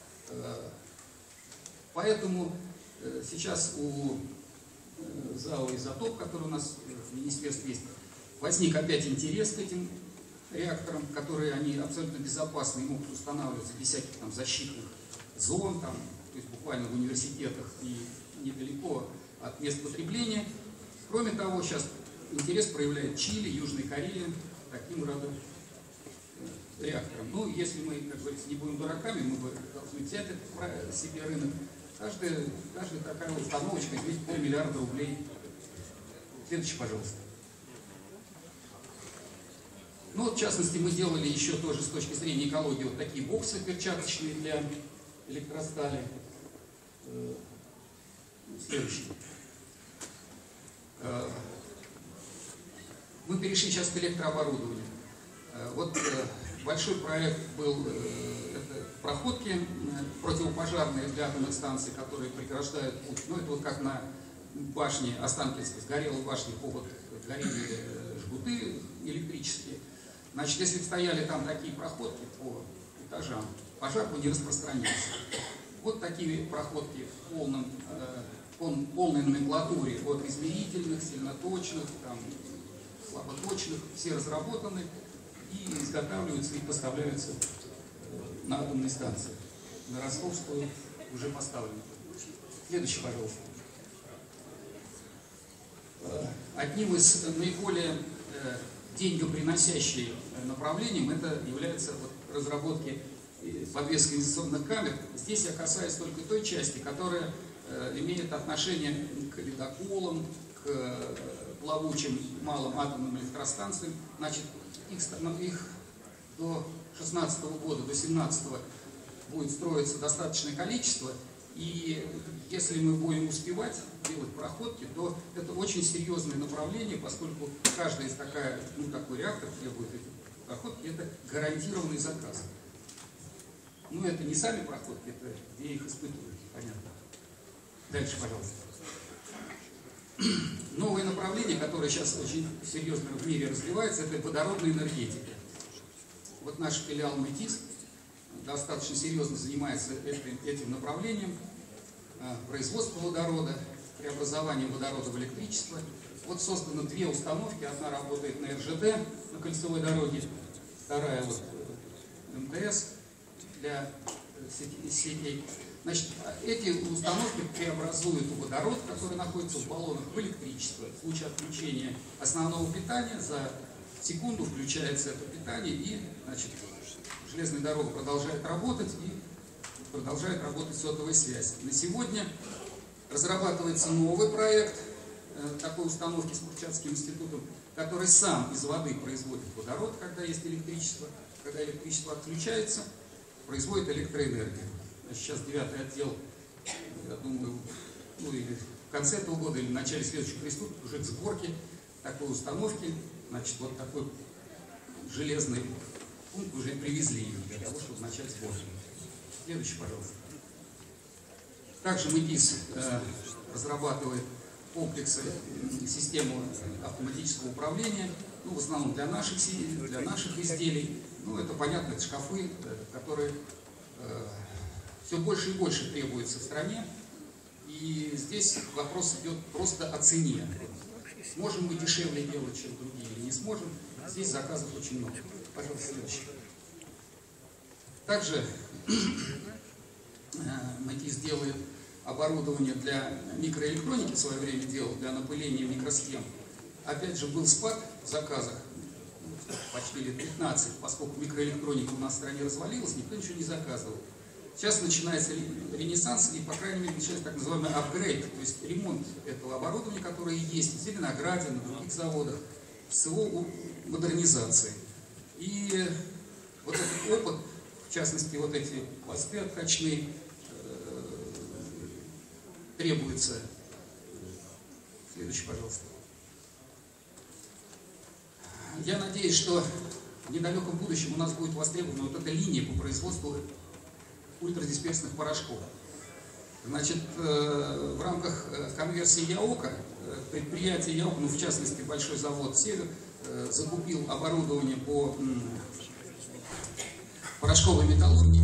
E: Поэтому сейчас у ЗАО «Изотоп», который у нас в министерстве есть, возник опять интерес к этим реакторам, которые они абсолютно безопасны и могут устанавливаться без всяких там защитных зон, там, то есть буквально в университетах и недалеко от мест потребления. Кроме того, сейчас интерес проявляет Чили, Южная Корея таким родом реактором. Ну, если мы, как говорится, не будем дураками, мы бы должны взять это себе рынок. Каждая, каждая такая установочка весит полмиллиарда рублей. Следующий, пожалуйста. Ну, вот, в частности, мы делали еще тоже с точки зрения экологии вот такие боксы перчаточные для электростали. Следующий. Мы перешли сейчас к электрооборудованию. Вот большой проект был это проходки противопожарные для атомных станций, которые преграждают путь. Ну, это вот как на башне Останкинской, сгорела башня, повод горели жгуты электрические. Значит, если бы стояли там такие проходки по этажам, пожар бы не распространялся. Вот такие проходки в полном пол, полной номенклатуре от измерительных, сильноточных, там, слаботочных, все разработаны и изготавливаются и поставляются на атомной станции. На Ростовскую уже поставлены. Следующий, пожалуйста. Одним из наиболее деньгоприносящих направлением это является вот разработки подвески конденсационных камер. Здесь я касаюсь только той части, которая имеет отношение к ледоколам, к плавучим малым атомным электростанциям. Значит, их, их до шестнадцатого года, до семнадцатого будет строиться достаточное количество. И если мы будем успевать делать проходки, то это очень серьезное направление, поскольку каждая из такая, ну, такой реактор требует эти проходки, это гарантированный заказ. Ну, это не сами проходки, это где их испытывают, понятно. Дальше, пожалуйста. Новое направление, которое сейчас очень серьезно в мире развивается, это водородная энергетика. Вот наш филиал МЭТИС достаточно серьезно занимается этим, этим направлением. Производство водорода, преобразование водорода в электричество. Вот создано две установки. Одна работает на эр жэ дэ, на кольцевой дороге, вторая вот эм тэ эс для сетей. Значит, эти установки преобразуют водород, который находится в баллонах, в электричество. В случае отключения основного питания за секунду включается это питание, и, значит, железная дорога продолжает работать, и продолжает работать сотовая связь. На сегодня разрабатывается новый проект э, такой установки с Курчатским институтом, который сам из воды производит водород, когда есть электричество. Когда электричество отключается, производит электроэнергию. Сейчас девятый отдел, я думаю, ну, или в конце этого года, или в начале следующего приступит уже к сборке такой установки. Значит, вот такой железный пункт уже привезли ее для того, чтобы начать сборку. Следующий, пожалуйста. Также МЭТИС э, разрабатывает комплексы, э, систему автоматического управления, ну, в основном для наших, для наших изделий. Ну, это понятно, это шкафы, э, которые э, все больше и больше требуются в стране. И здесь вопрос идет просто о цене. Сможем мы дешевле делать, чем другие, или не сможем. Здесь заказов очень много. Пожалуйста, следующий. Также МЭТИС делает оборудование для микроэлектроники, в свое время делал для напыления микросхем. Опять же, был спад в заказах, почти лет пятнадцать, поскольку микроэлектроника у нас в стране развалилась, никто ничего не заказывал. Сейчас начинается ренессанс, и, по крайней мере, начинается так называемый апгрейд, то есть ремонт этого оборудования, которое есть в Зеленограде, на других заводах, с его модернизацией. И вот этот опыт, в частности, вот эти пласты откачные, э, требуется. Следующий, пожалуйста. Я надеюсь, что в недалеком будущем у нас будет востребована вот эта линия по производству ультрадисперсных порошков. Значит, э, в рамках конверсии ЯОКа, предприятие ЯОКа, ну, в частности, большой завод «Север», э, закупил оборудование по м, порошковой металлургии.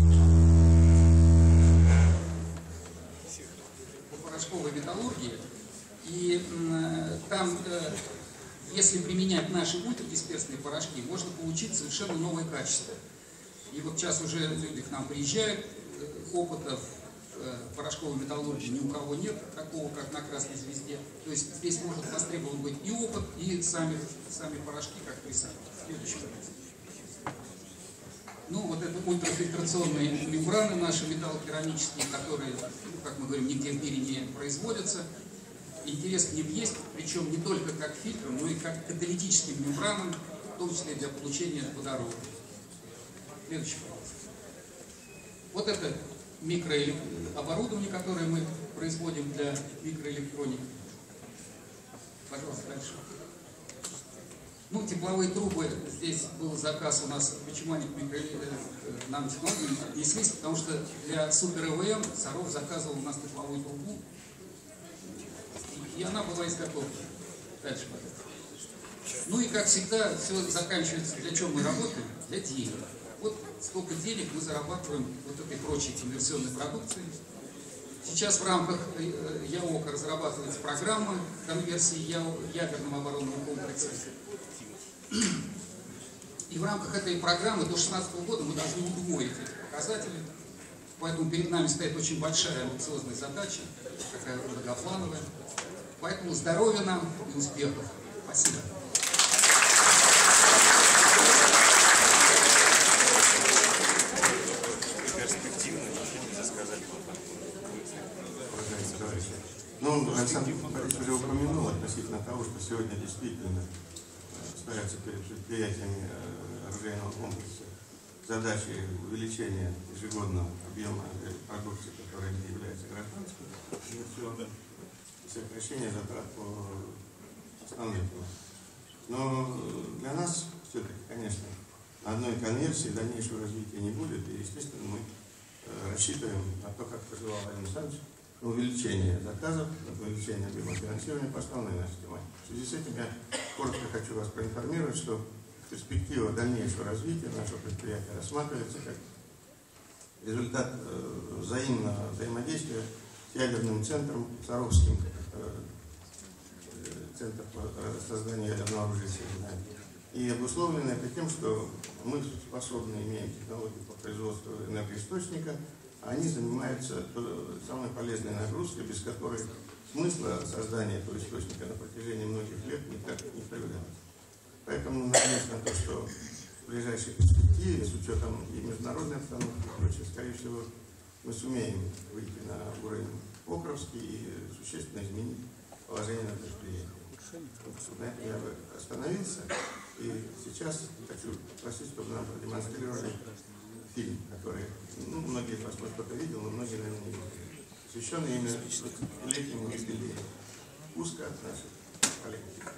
E: По порошковой металлургии. И э, там, э, если применять наши ультрадисперсные порошки, можно получить совершенно новое качество. И вот сейчас уже люди к нам приезжают, опыта в порошковой металлургии ни у кого нет, такого, как на Красной Звезде. То есть здесь может востребован быть и опыт, и сами, сами порошки, как присадки. Следующий вопрос. Ну, вот это ультрафильтрационные мембраны наши металлокерамические, которые, ну, как мы говорим, нигде в мире не производятся. Интерес к ним есть, причем не только как фильтр, но и как каталитическим мембранам, в том числе для получения водорода. Следующий вопрос. Вот это микрооборудование, которое мы производим для микроэлектроники. Пожалуйста, дальше. Ну, тепловые трубы, здесь был заказ у нас, почему они микро... нам технологии неслись, потому что для супер ЭВМ Саров заказывал у нас тепловую трубу, и она была изготовлена. Дальше, пожалуйста. Ну и, как всегда, все заканчивается, для чего мы работаем? Для денег. Вот сколько денег мы зарабатываем вот этой прочей конверсионной продукции. Сейчас в рамках ЯОК разрабатывается программа конверсии ядерного оборонного комплекса. И в рамках этой программы до две тысячи шестнадцатого года мы должны удвоить эти показатели. Поэтому перед нами стоит очень большая амбициозная задача, такая многоплановая. Поэтому здоровья нам и успехов. Спасибо.
B: Ну, Александр Борисович уже упомянул относительно того, что сегодня действительно ставятся перед предприятиями оружейного комплекса задачи увеличения ежегодного объема продукции, которая не является гражданской, и сокращения затрат по основным. Но для нас все-таки, конечно, на одной конверсии дальнейшего развития не будет, и, естественно, мы рассчитываем на то, как пожелал Владимир Александрович, на увеличение заказов, на увеличение объема финансирования по основной нашей тематике. В связи с этим я коротко хочу вас проинформировать, что перспектива дальнейшего развития нашего предприятия рассматривается как результат э, взаимного взаимодействия с ядерным центром Саровским, э, центр по созданию ядерного оружия и обусловлено это тем, что мы способны, имеем технологию по производству энергоисточника, а они занимаются самой полезной нагрузкой, без которой смысла создания этого источника на протяжении многих лет никак не проявлялось. Поэтому надеюсь на то, что в ближайшей перспективе, с учетом и международной обстановки, и прочее, скорее всего, мы сумеем выйти на уровень Покровский и существенно изменить положение на предприятии. На этом я бы остановился. И сейчас хочу попросить, чтобы нам продемонстрировали фильм, который, ну, многие из вас, может, кто-то видел, но многие, наверное, не видели. Посвященный именно летнему юбилею пуска от наших коллег.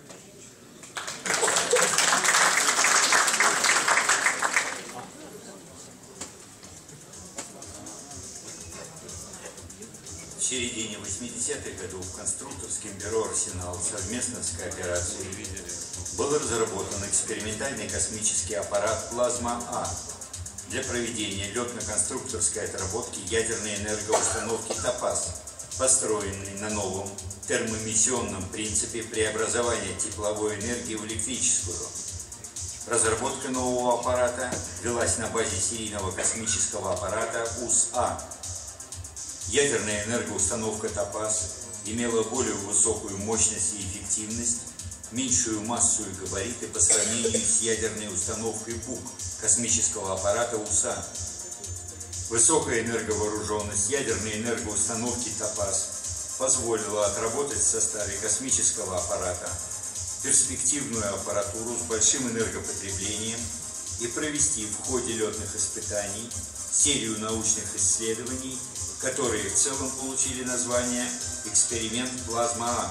F: В середине восьмидесятых годов конструкторским бюро «Арсенал» совместно с кооперацией был разработан экспериментальный космический аппарат «Плазма-А» для проведения летно-конструкторской отработки ядерной энергоустановки «Топаз», построенной на новом термоэмиссионном принципе преобразования тепловой энергии в электрическую. Разработка нового аппарата велась на базе серийного космического аппарата УС-А. Ядерная энергоустановка «Топаз» имела более высокую мощность и эффективность, меньшую массу и габариты по сравнению с ядерной установкой БУК космического аппарата УСА. Высокая энерговооруженность ядерной энергоустановки «Топаз» позволила отработать в составе космического аппарата перспективную аппаратуру с большим энергопотреблением и провести в ходе летных испытаний серию научных исследований, которые в целом получили название «Эксперимент Плазма-А».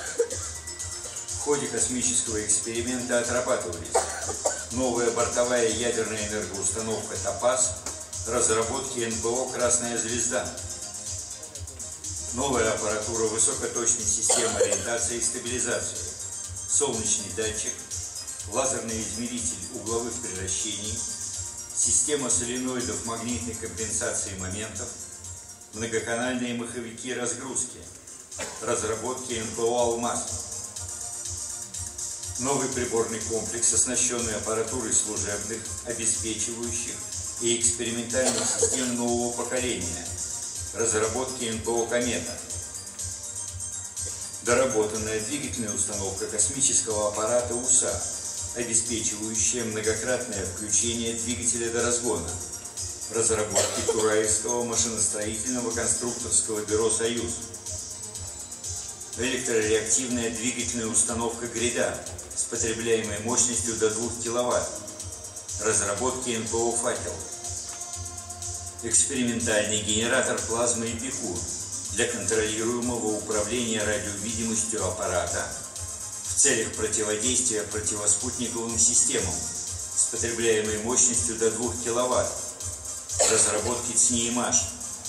F: В ходе космического эксперимента отрабатывались новая бортовая ядерная энергоустановка «Топаз», разработки эн пэ о «Красная звезда», новая аппаратура высокоточной системы ориентации и стабилизации, солнечный датчик, лазерный измеритель угловых превращений, система соленоидов магнитной компенсации моментов, многоканальные маховики разгрузки, разработки эн пэ о «Алмаз». Новый приборный комплекс, оснащенный аппаратурой служебных, обеспечивающих и экспериментальных систем нового поколения, разработки эн пэ о «Комета». Доработанная двигательная установка космического аппарата УСА, обеспечивающая многократное включение двигателя до разгона, разработки Тураевского машиностроительного конструкторского бюро «Союз». Электрореактивная двигательная установка «Грида» с потребляемой мощностью до двух киловатт, разработки эн пэ о «Факел». Экспериментальный генератор плазмы «Эпикур» для контролируемого управления радиовидимостью аппарата в целях противодействия противоспутниковым системам с потребляемой мощностью до двух киловатт, разработки ЦНИИМАШ.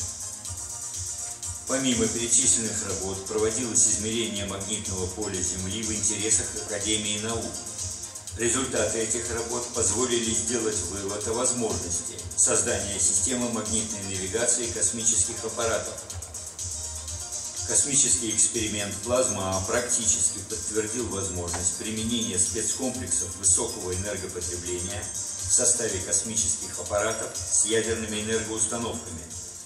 F: Помимо перечисленных работ проводилось измерение магнитного поля Земли в интересах Академии наук. Результаты этих работ позволили сделать вывод о возможности создания системы магнитной навигации космических аппаратов. Космический эксперимент «Плазма-А» практически подтвердил возможность применения спецкомплексов высокого энергопотребления в составе космических аппаратов с ядерными энергоустановками.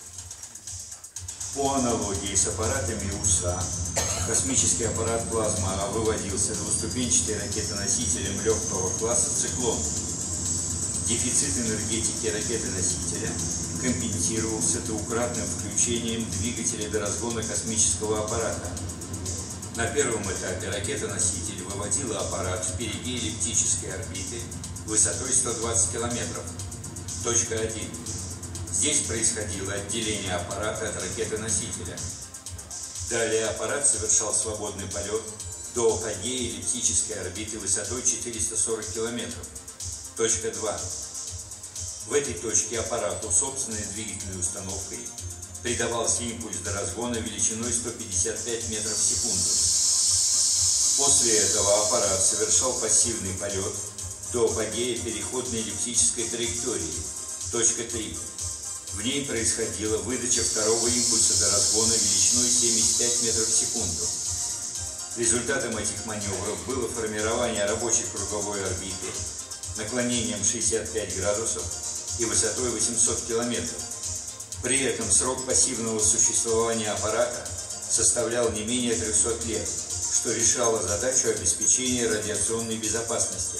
F: По аналогии с аппаратами УСА, космический аппарат «Плазма-А» выводился двуступенчатой ракетоносителем легкого класса «Циклон». Дефицит энергетики ракеты-носителя компенсировался двукратным включением двигателя до разгона космического аппарата. На первом этапе ракета-носитель выводила аппарат впереди эллиптической орбиты высотой сто двадцать километров. Точка один. Здесь происходило отделение аппарата от ракеты-носителя. Далее аппарат совершал свободный полет до апогея эллиптической орбиты высотой четыреста сорок километров. Точка два. В этой точке аппарату собственной двигательной установкой придавался импульс до разгона величиной сто пятьдесят пять метров в секунду. После этого аппарат совершал пассивный полет до апогея переходной эллиптической траектории. Точка три. В ней происходила выдача второго импульса до разгона величиной семьдесят пять метров в секунду. Результатом этих маневров было формирование рабочей круговой орбиты наклонением шестьдесят пять градусов и высотой восемьсот километров. При этом срок пассивного существования аппарата составлял не менее трехсот лет, что решало задачу обеспечения радиационной безопасности.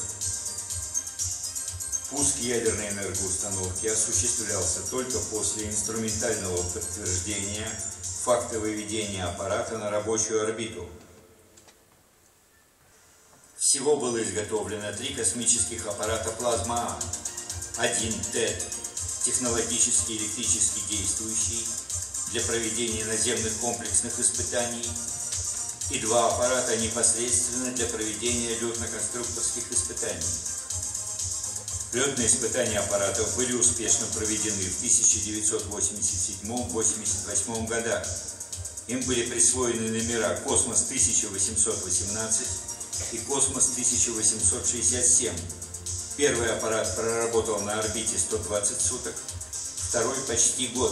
F: Пуск ядерной энергоустановки осуществлялся только после инструментального подтверждения факта выведения аппарата на рабочую орбиту. Всего было изготовлено три космических аппарата «Плазма-А». Один ТЭТ, технологически электрически действующий, для проведения наземных комплексных испытаний, и два аппарата непосредственно для проведения летно-конструкторских испытаний. Летные испытания аппаратов были успешно проведены в тысяча девятьсот восемьдесят седьмом — восемьдесят восьмом годах. Им были присвоены номера «Космос тысяча восемьсот восемнадцать» и «Космос тысяча восемьсот шестьдесят семь». Первый аппарат проработал на орбите сто двадцать суток, второй почти год.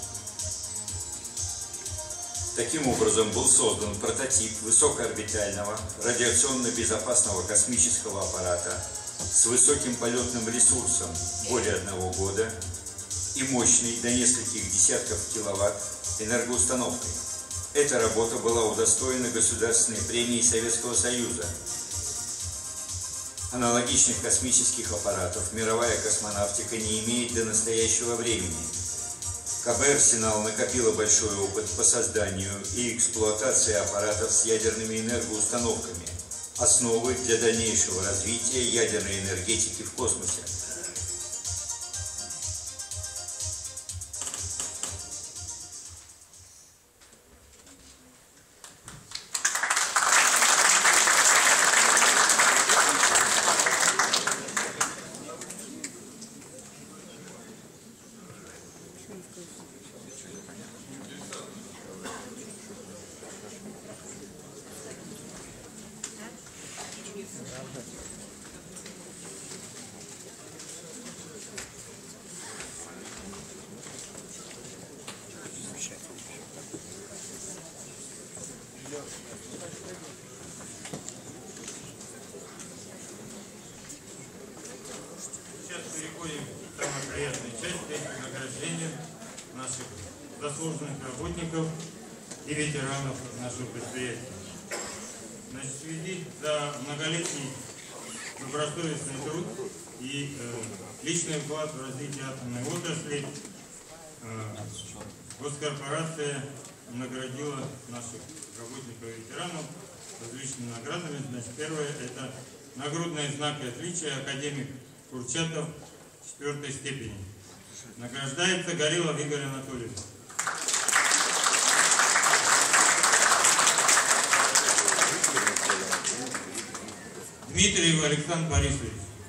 F: Таким образом был создан прототип высокоорбитального радиационно-безопасного космического аппарата с высоким полетным ресурсом более одного года и мощной до нескольких десятков киловатт энергоустановкой. Эта работа была удостоена Государственной премии Советского Союза. Аналогичных космических аппаратов мировая космонавтика не имеет до настоящего времени. ка бэ «Арсенал» накопила большой опыт по созданию и эксплуатации аппаратов с ядерными энергоустановками, основы для дальнейшего развития ядерной энергетики в космосе.
D: Сейчас переходим к самой приятной части награждения наших заслуженных работников и ветеранов нашего предприятия. Значит, в связи за многолетний добросовестный труд и э, личный вклад в развитие атомной отрасли э, госкорпорация наградила наших работников и ветеранов различными наградами. Значит, первое – это нагрудный знак отличия академик Курчатов четвертой степени. Награждается Горелов Игорь Анатольевич. Дмитриев Александр Борисович.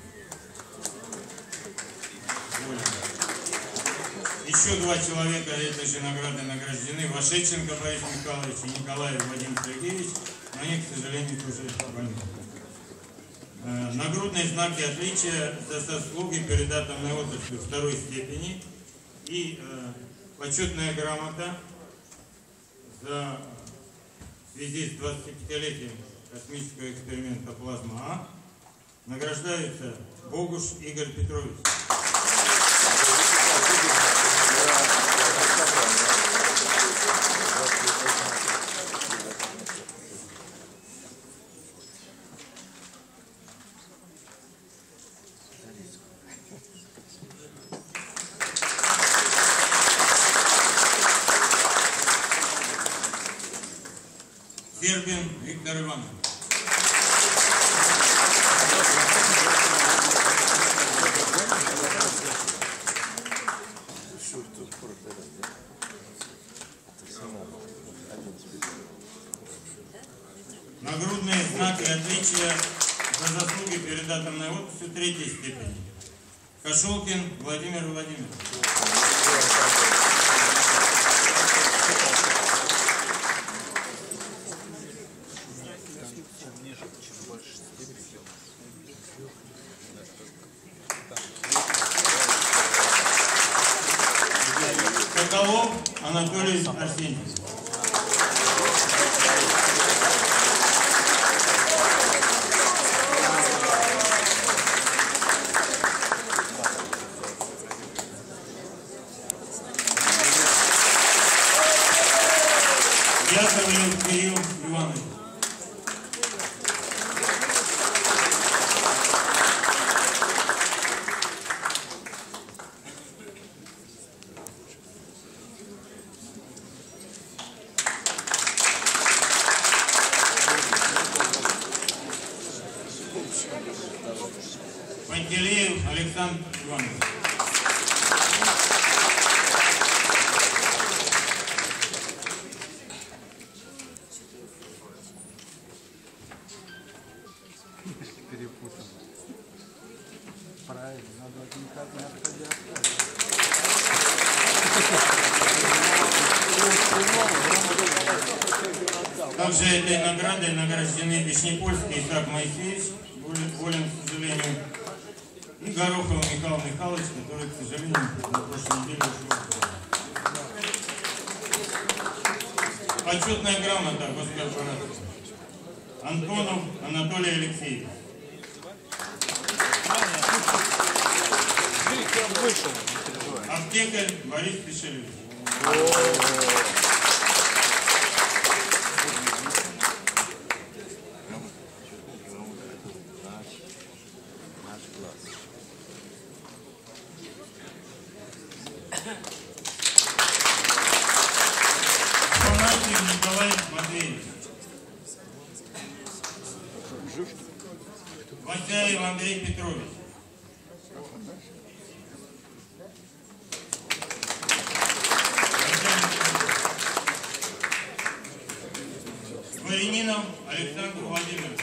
D: Еще два человека этой же награды награждены. Вашеченко Борис Михайлович и Николаев Владимир Сергеевич. Но они, к сожалению, тоже больны. Нагрудные знаки отличия за заслуги перед атомной отраслью второй степени и э, почетная грамота за в связи с двадцатипятилетием космического эксперимента «Плазма-А» награждается Богуш Игорь Петрович. Сербин Виктор Иванович. Нагрудные знаки отличия за заслуги перед атомной отраслью третьей степени. Кошелкин Владимир Владимирович. Соколов Анатолий Арсеньевич. Яковлев Кирилл Иванович. Пантелеев Александр Иванович.
G: Перепутал. Правильно, надо никак не отходя.
D: Также этой наградой награждены Вишнепольский Исаак Моисеевич, болен, к сожалению, и Горохов Михаил Михайлович, который, к сожалению, на прошлой неделе ушел. Почетная грамота госкорпорации. Антонов Анатолий Алексеевич. Аптекарь Борис Пешелевич. Афанасьев Николай Матвеевич. Васяев Андрей Петрович. Дворянинов Александр Владимирович.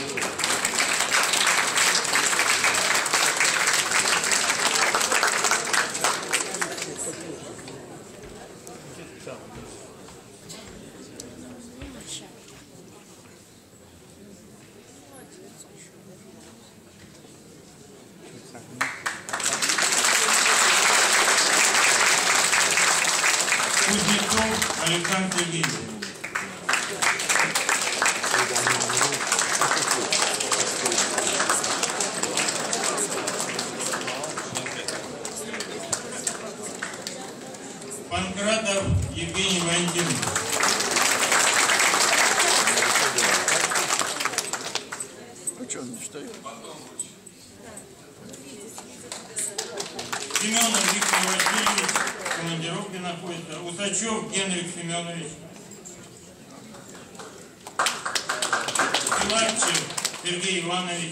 D: Кузнецов Александр Сергеевич. Панкратов Евгений Валентинович.
G: Ну что, он что?
D: Семенов Виктор Васильевич, в командировке находится. Усачев Генрих Семенович. Силачев Сергей Иванович.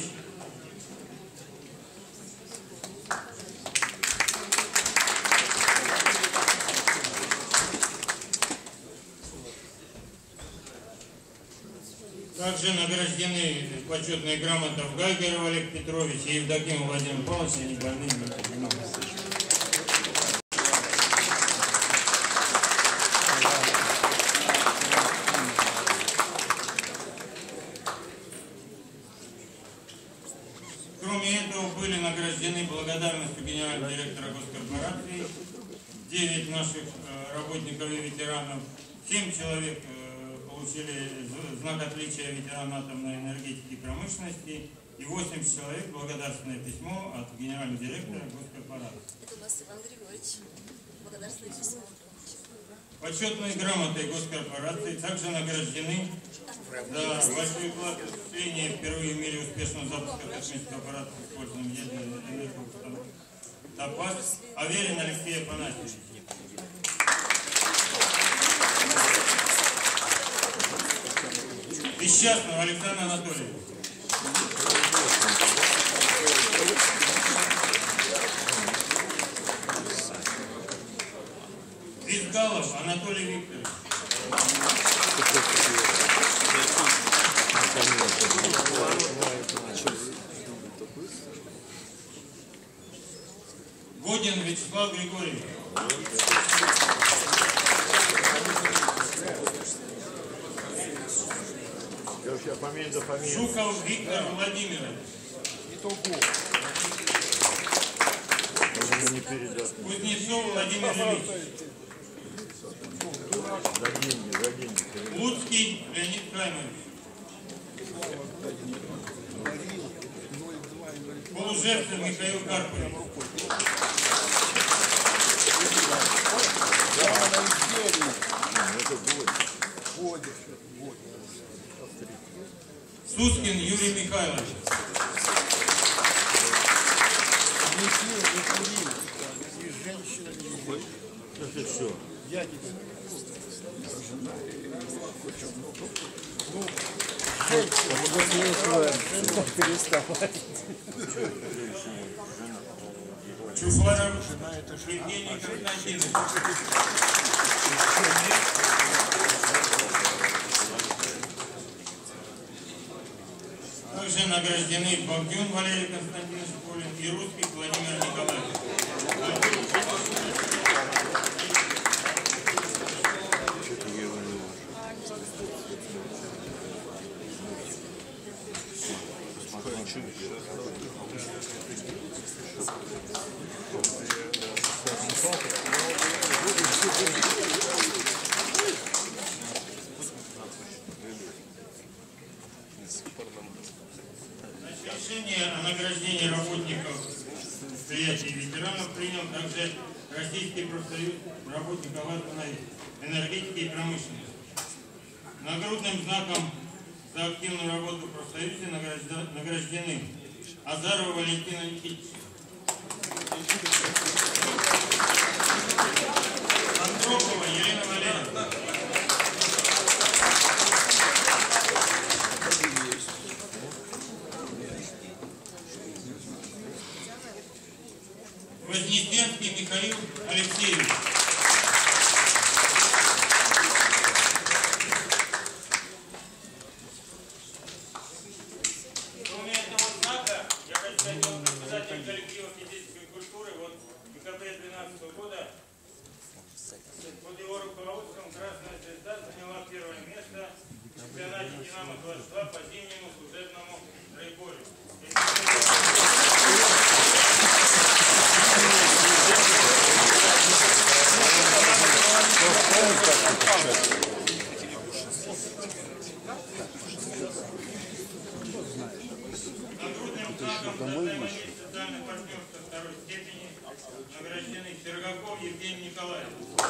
D: Также награждены почетные грамоты Гайгеров Олег Петрович и Евдокимов Владимир Павлович, они больны. Кроме этого, были награждены благодарностью генерального директора госкорпорации, девять наших работников и ветеранов, семь человек получили знак отличия ветерана атомной энергетики и промышленности. И восемьдесят человек благодарственное письмо от генерального директора госкорпорации.
H: Это у нас Иван Григорьевич. Благодарственное письмо.
D: Почетной грамотой госкорпорации также награждены за большой вклад в осуществление впервые в мире успешного запуска космического аппарата с использованием ядерной энергоустановки ТОПАЗ Аверин Алексей Афанасьевич. Бесчастного Александр Анатольевич. Визгалов Анатолий Викторович. Годин Вячеслав Григорьевич. Жуков Виктор Владимирович. Кузнецов Владимир Ильич. Луцкий Леонид Хаймович. Полужевцев Михаил Карпович. Сускин Юрий Михайлович.
B: Это все. Я тебе.
D: Чуфаров Евгений Константинович. Также награждены Богдюн Валерий Константинович Полин и Русский Владимир Николаевич. Решение о награждении работников предприятий и ветеранов принял также Российский профсоюз работников атомной энергетики и промышленности. Нагрудным знаком за активную работу в профсоюзе награждены Азарова Валентина Никитична, Андропова Елена Валерьевна, Вознесенский Михаил Алексеевич. Кроме этого знака, я хочу сказать, он председатель коллектива физической культуры. Вот в декабре две тысячи двенадцатого года под его руководством Красная Звезда заняла первое место в чемпионате Динамо-двадцать два по зимнему служебному троеборью. Нагрудным знаком за взаимодействие социальных партнерств второй степени награждены Сергаков Евгений Николаевич.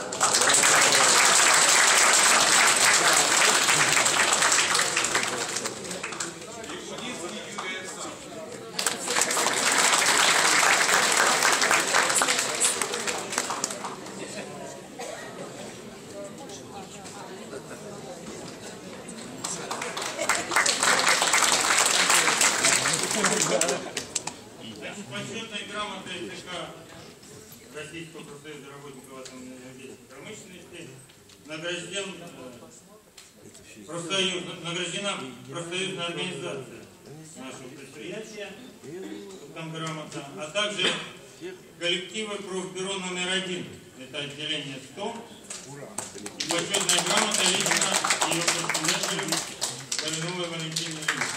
D: Почетной грамотой ЦК Российского профсоюза работников атомной энергетики и промышленности награжден профсоюз, награждена профсоюзная организация нашего предприятия, там грамота, а также коллективы профбюро номер один, это отделение сто, и почетная грамота лично ее председателю Калиновой Валентине Ильич.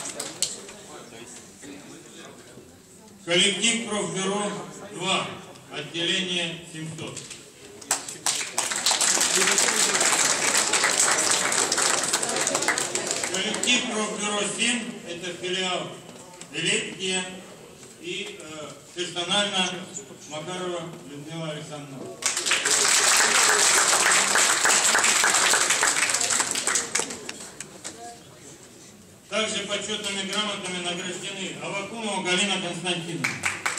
D: Коллектив профбюро два, отделение семьсот. Коллектив Профбюро семь – это филиал Электия и э, персонально Макарова Людмила Александровна. Также почетными грамотами награждены Авакумова Галина Константиновна.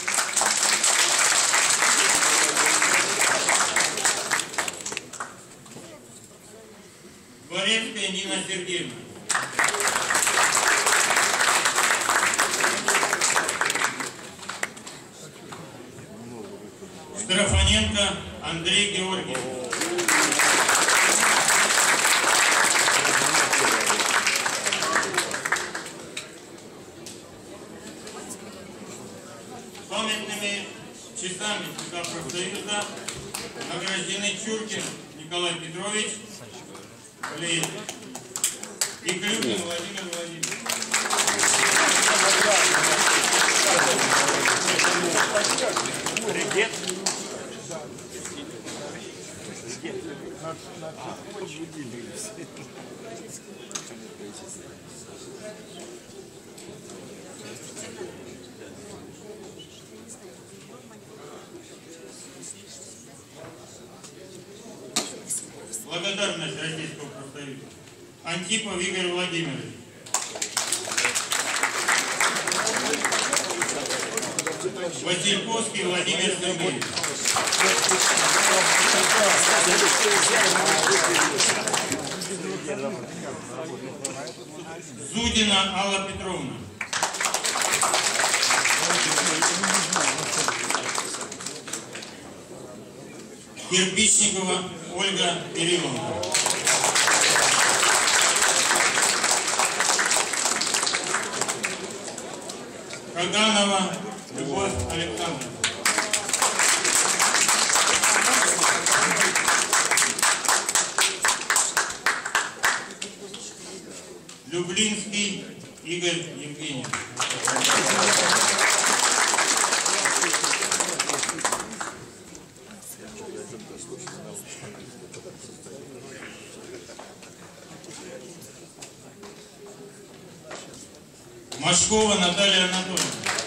D: Дворецкая Нина Сергеевна. Штрафаненко Андрей Георгиевич. Памятными часами ЦК профсоюза награждены Чуркин Николай Петрович и Клюкин Владимир Владимирович.
I: Привет.
D: Благодарность Российского профсоюза. Антипов Игорь Владимирович. Васильковский Владимир Сергеевич. Зудина Алла Петровна. Кирпичникова Ольга Кирилловна. Каганова Любовь Александровна. Люблинский Игорь Евгеньевич. Машкова Наталья Анатольевна.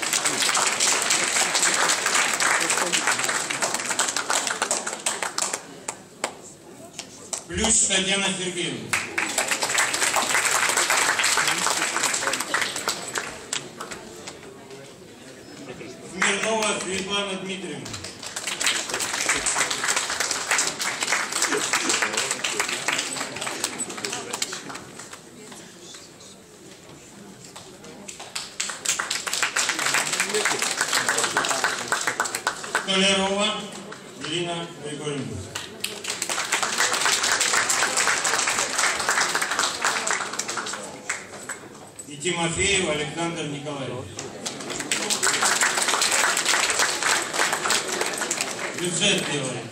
D: Плющ Татьяна Сергеевна. Смирнова Светлана Дмитриевна. Столярова Ирина Григорьевна. И Тимофеев Александр Николаевич. Бюджет делает.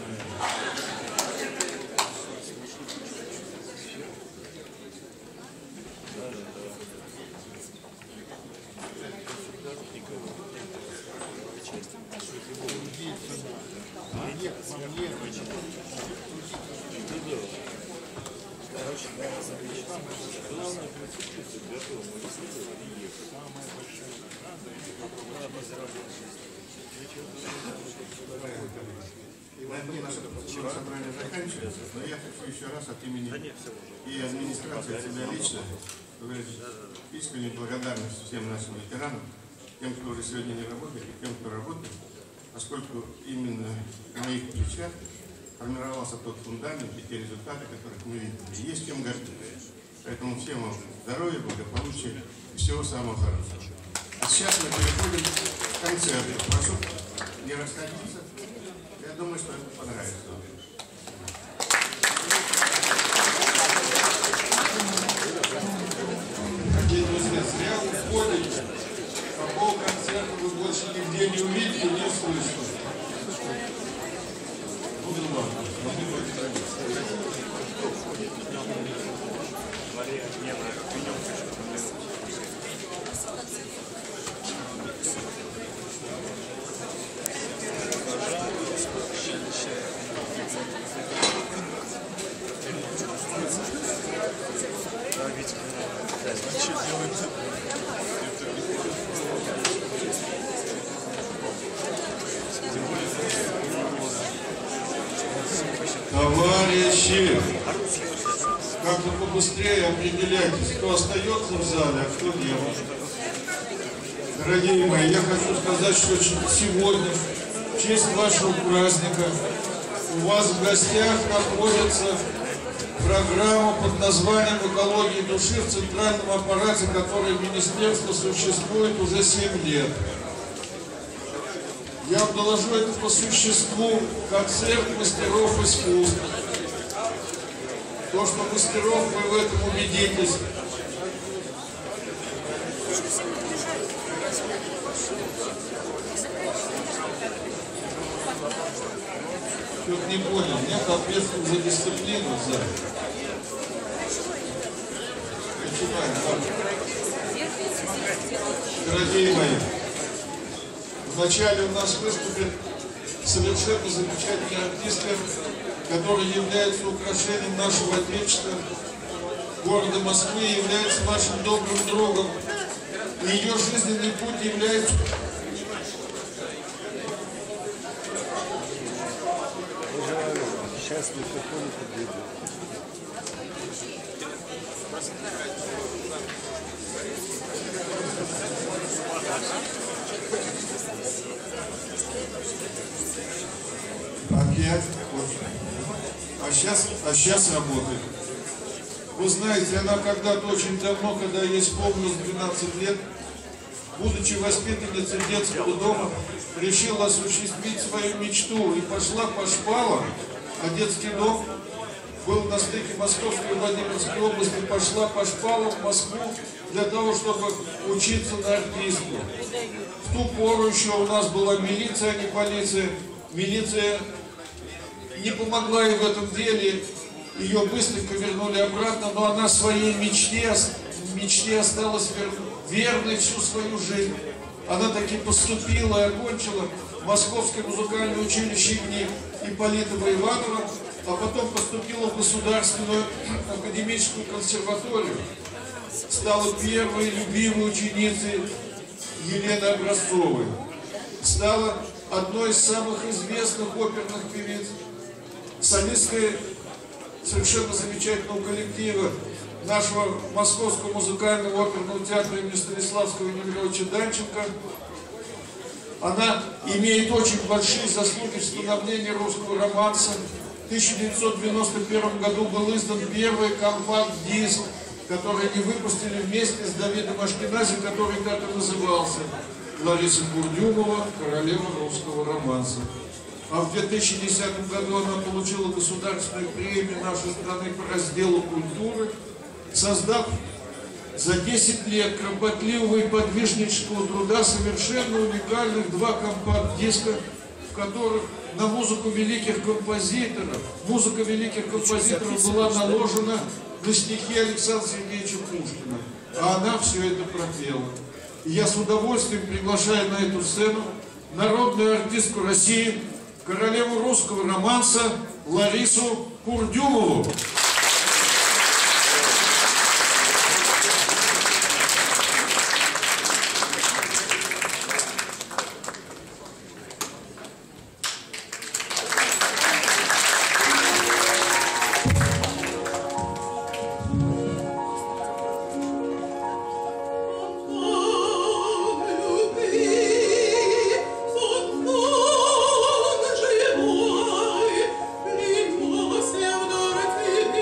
B: На этом наше собрание заканчивается, но я хочу еще раз от имени и администрации, от себя лично выразить искреннюю благодарность всем нашим ветеранам, тем, кто уже сегодня не работает, и тем, кто работает, поскольку именно на их плечах формировался тот фундамент и те результаты, которых мы видим. И есть чем гордиться. Поэтому всем вам здоровья, благополучия и всего самого хорошего. А сейчас мы переходим к концерту. Прошу не расходиться. Я думаю, что это понравится.
C: Дорогие друзья, зря уходите. Такого концерта вы больше нигде не увидите, не слышите. Ну, ну ладно. побыстрее определяйтесь, кто остается в зале, а кто нет. Дорогие мои, я хочу сказать, что сегодня, в честь вашего праздника, у вас в гостях находится программа под названием «Экология души» в центральном аппарате, которое министерство существует уже семь лет. Я вам доложу это по существу, концерт мастеров искусств. То, что мастеров, вы в этом убедитесь. Что-то не понял, нет ответственности за дисциплину в зале. Начинаем. Дорогие мои, вначале у нас выступит совершенно замечательная артистка, которая является украшением нашего Отечества, города Москвы, является нашим добрым другом. И ее жизненный путь является...
G: Сейчас микрофон подведет.
C: Опять? А сейчас, а сейчас работает. Вы знаете, она когда-то очень давно, когда ей исполнилось двенадцать лет, будучи воспитанницей детского дома, решила осуществить свою мечту и пошла по шпалам, а детский дом был на стыке Московской и Владимирской области, пошла по шпалам в Москву для того, чтобы учиться на артистку. В ту пору еще у нас была милиция, а не полиция. Милиция не помогла ей в этом деле, ее быстренько вернули обратно, но она своей мечте, мечте осталась верной всю свою жизнь. Она таки поступила и окончила Московское музыкальное училище имени Ипполитова Иванова, а потом поступила в Государственную академическую консерваторию. Стала первой любимой ученицей Елены Образцовой. Стала одной из самых известных оперных певиц, солисткой совершенно замечательного коллектива нашего Московского музыкального оперного театра имени Станиславского Емельяновича Данченко. Она имеет очень большие заслуги в становлении русского романса. В тысяча девятьсот девяносто первом году был издан первый компакт-диск, который они выпустили вместе с Давидом Ашкенази, который так и назывался «Лариса Курдюмова. Королева русского романса». А в две тысячи десятом году она получила государственную премию нашей страны по разделу культуры, создав за десять лет кропотливого и подвижнического труда совершенно уникальных два компакт-диска, в которых на музыку великих композиторов, музыка великих композиторов была наложена на стихи Александра Сергеевича Пушкина, а она все это пропела. И я с удовольствием приглашаю на эту сцену народную артистку России, королеву русского романса Ларису Курдюмову.
I: Живой, приносил дар тебе.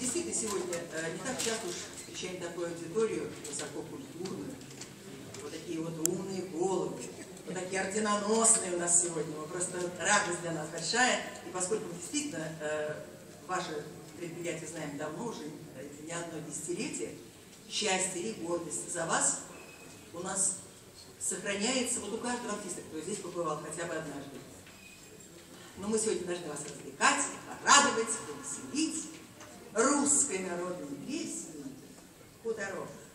I: действительно сегодня э, не так часто уж встречаем такую аудиторию высококультурную, вот такие вот умные головы, вот такие орденоносные у нас сегодня. Мы просто радость для нас большая. И поскольку действительно э, ваше предприятие знаем давно, уже э, не одно десятилетие, счастье и гордость за вас у нас сохраняется вот у каждого артиста, кто здесь побывал хотя бы однажды. Но мы сегодня должны вас развлекать, порадовать, повеселить русской народной песней «Хуторок».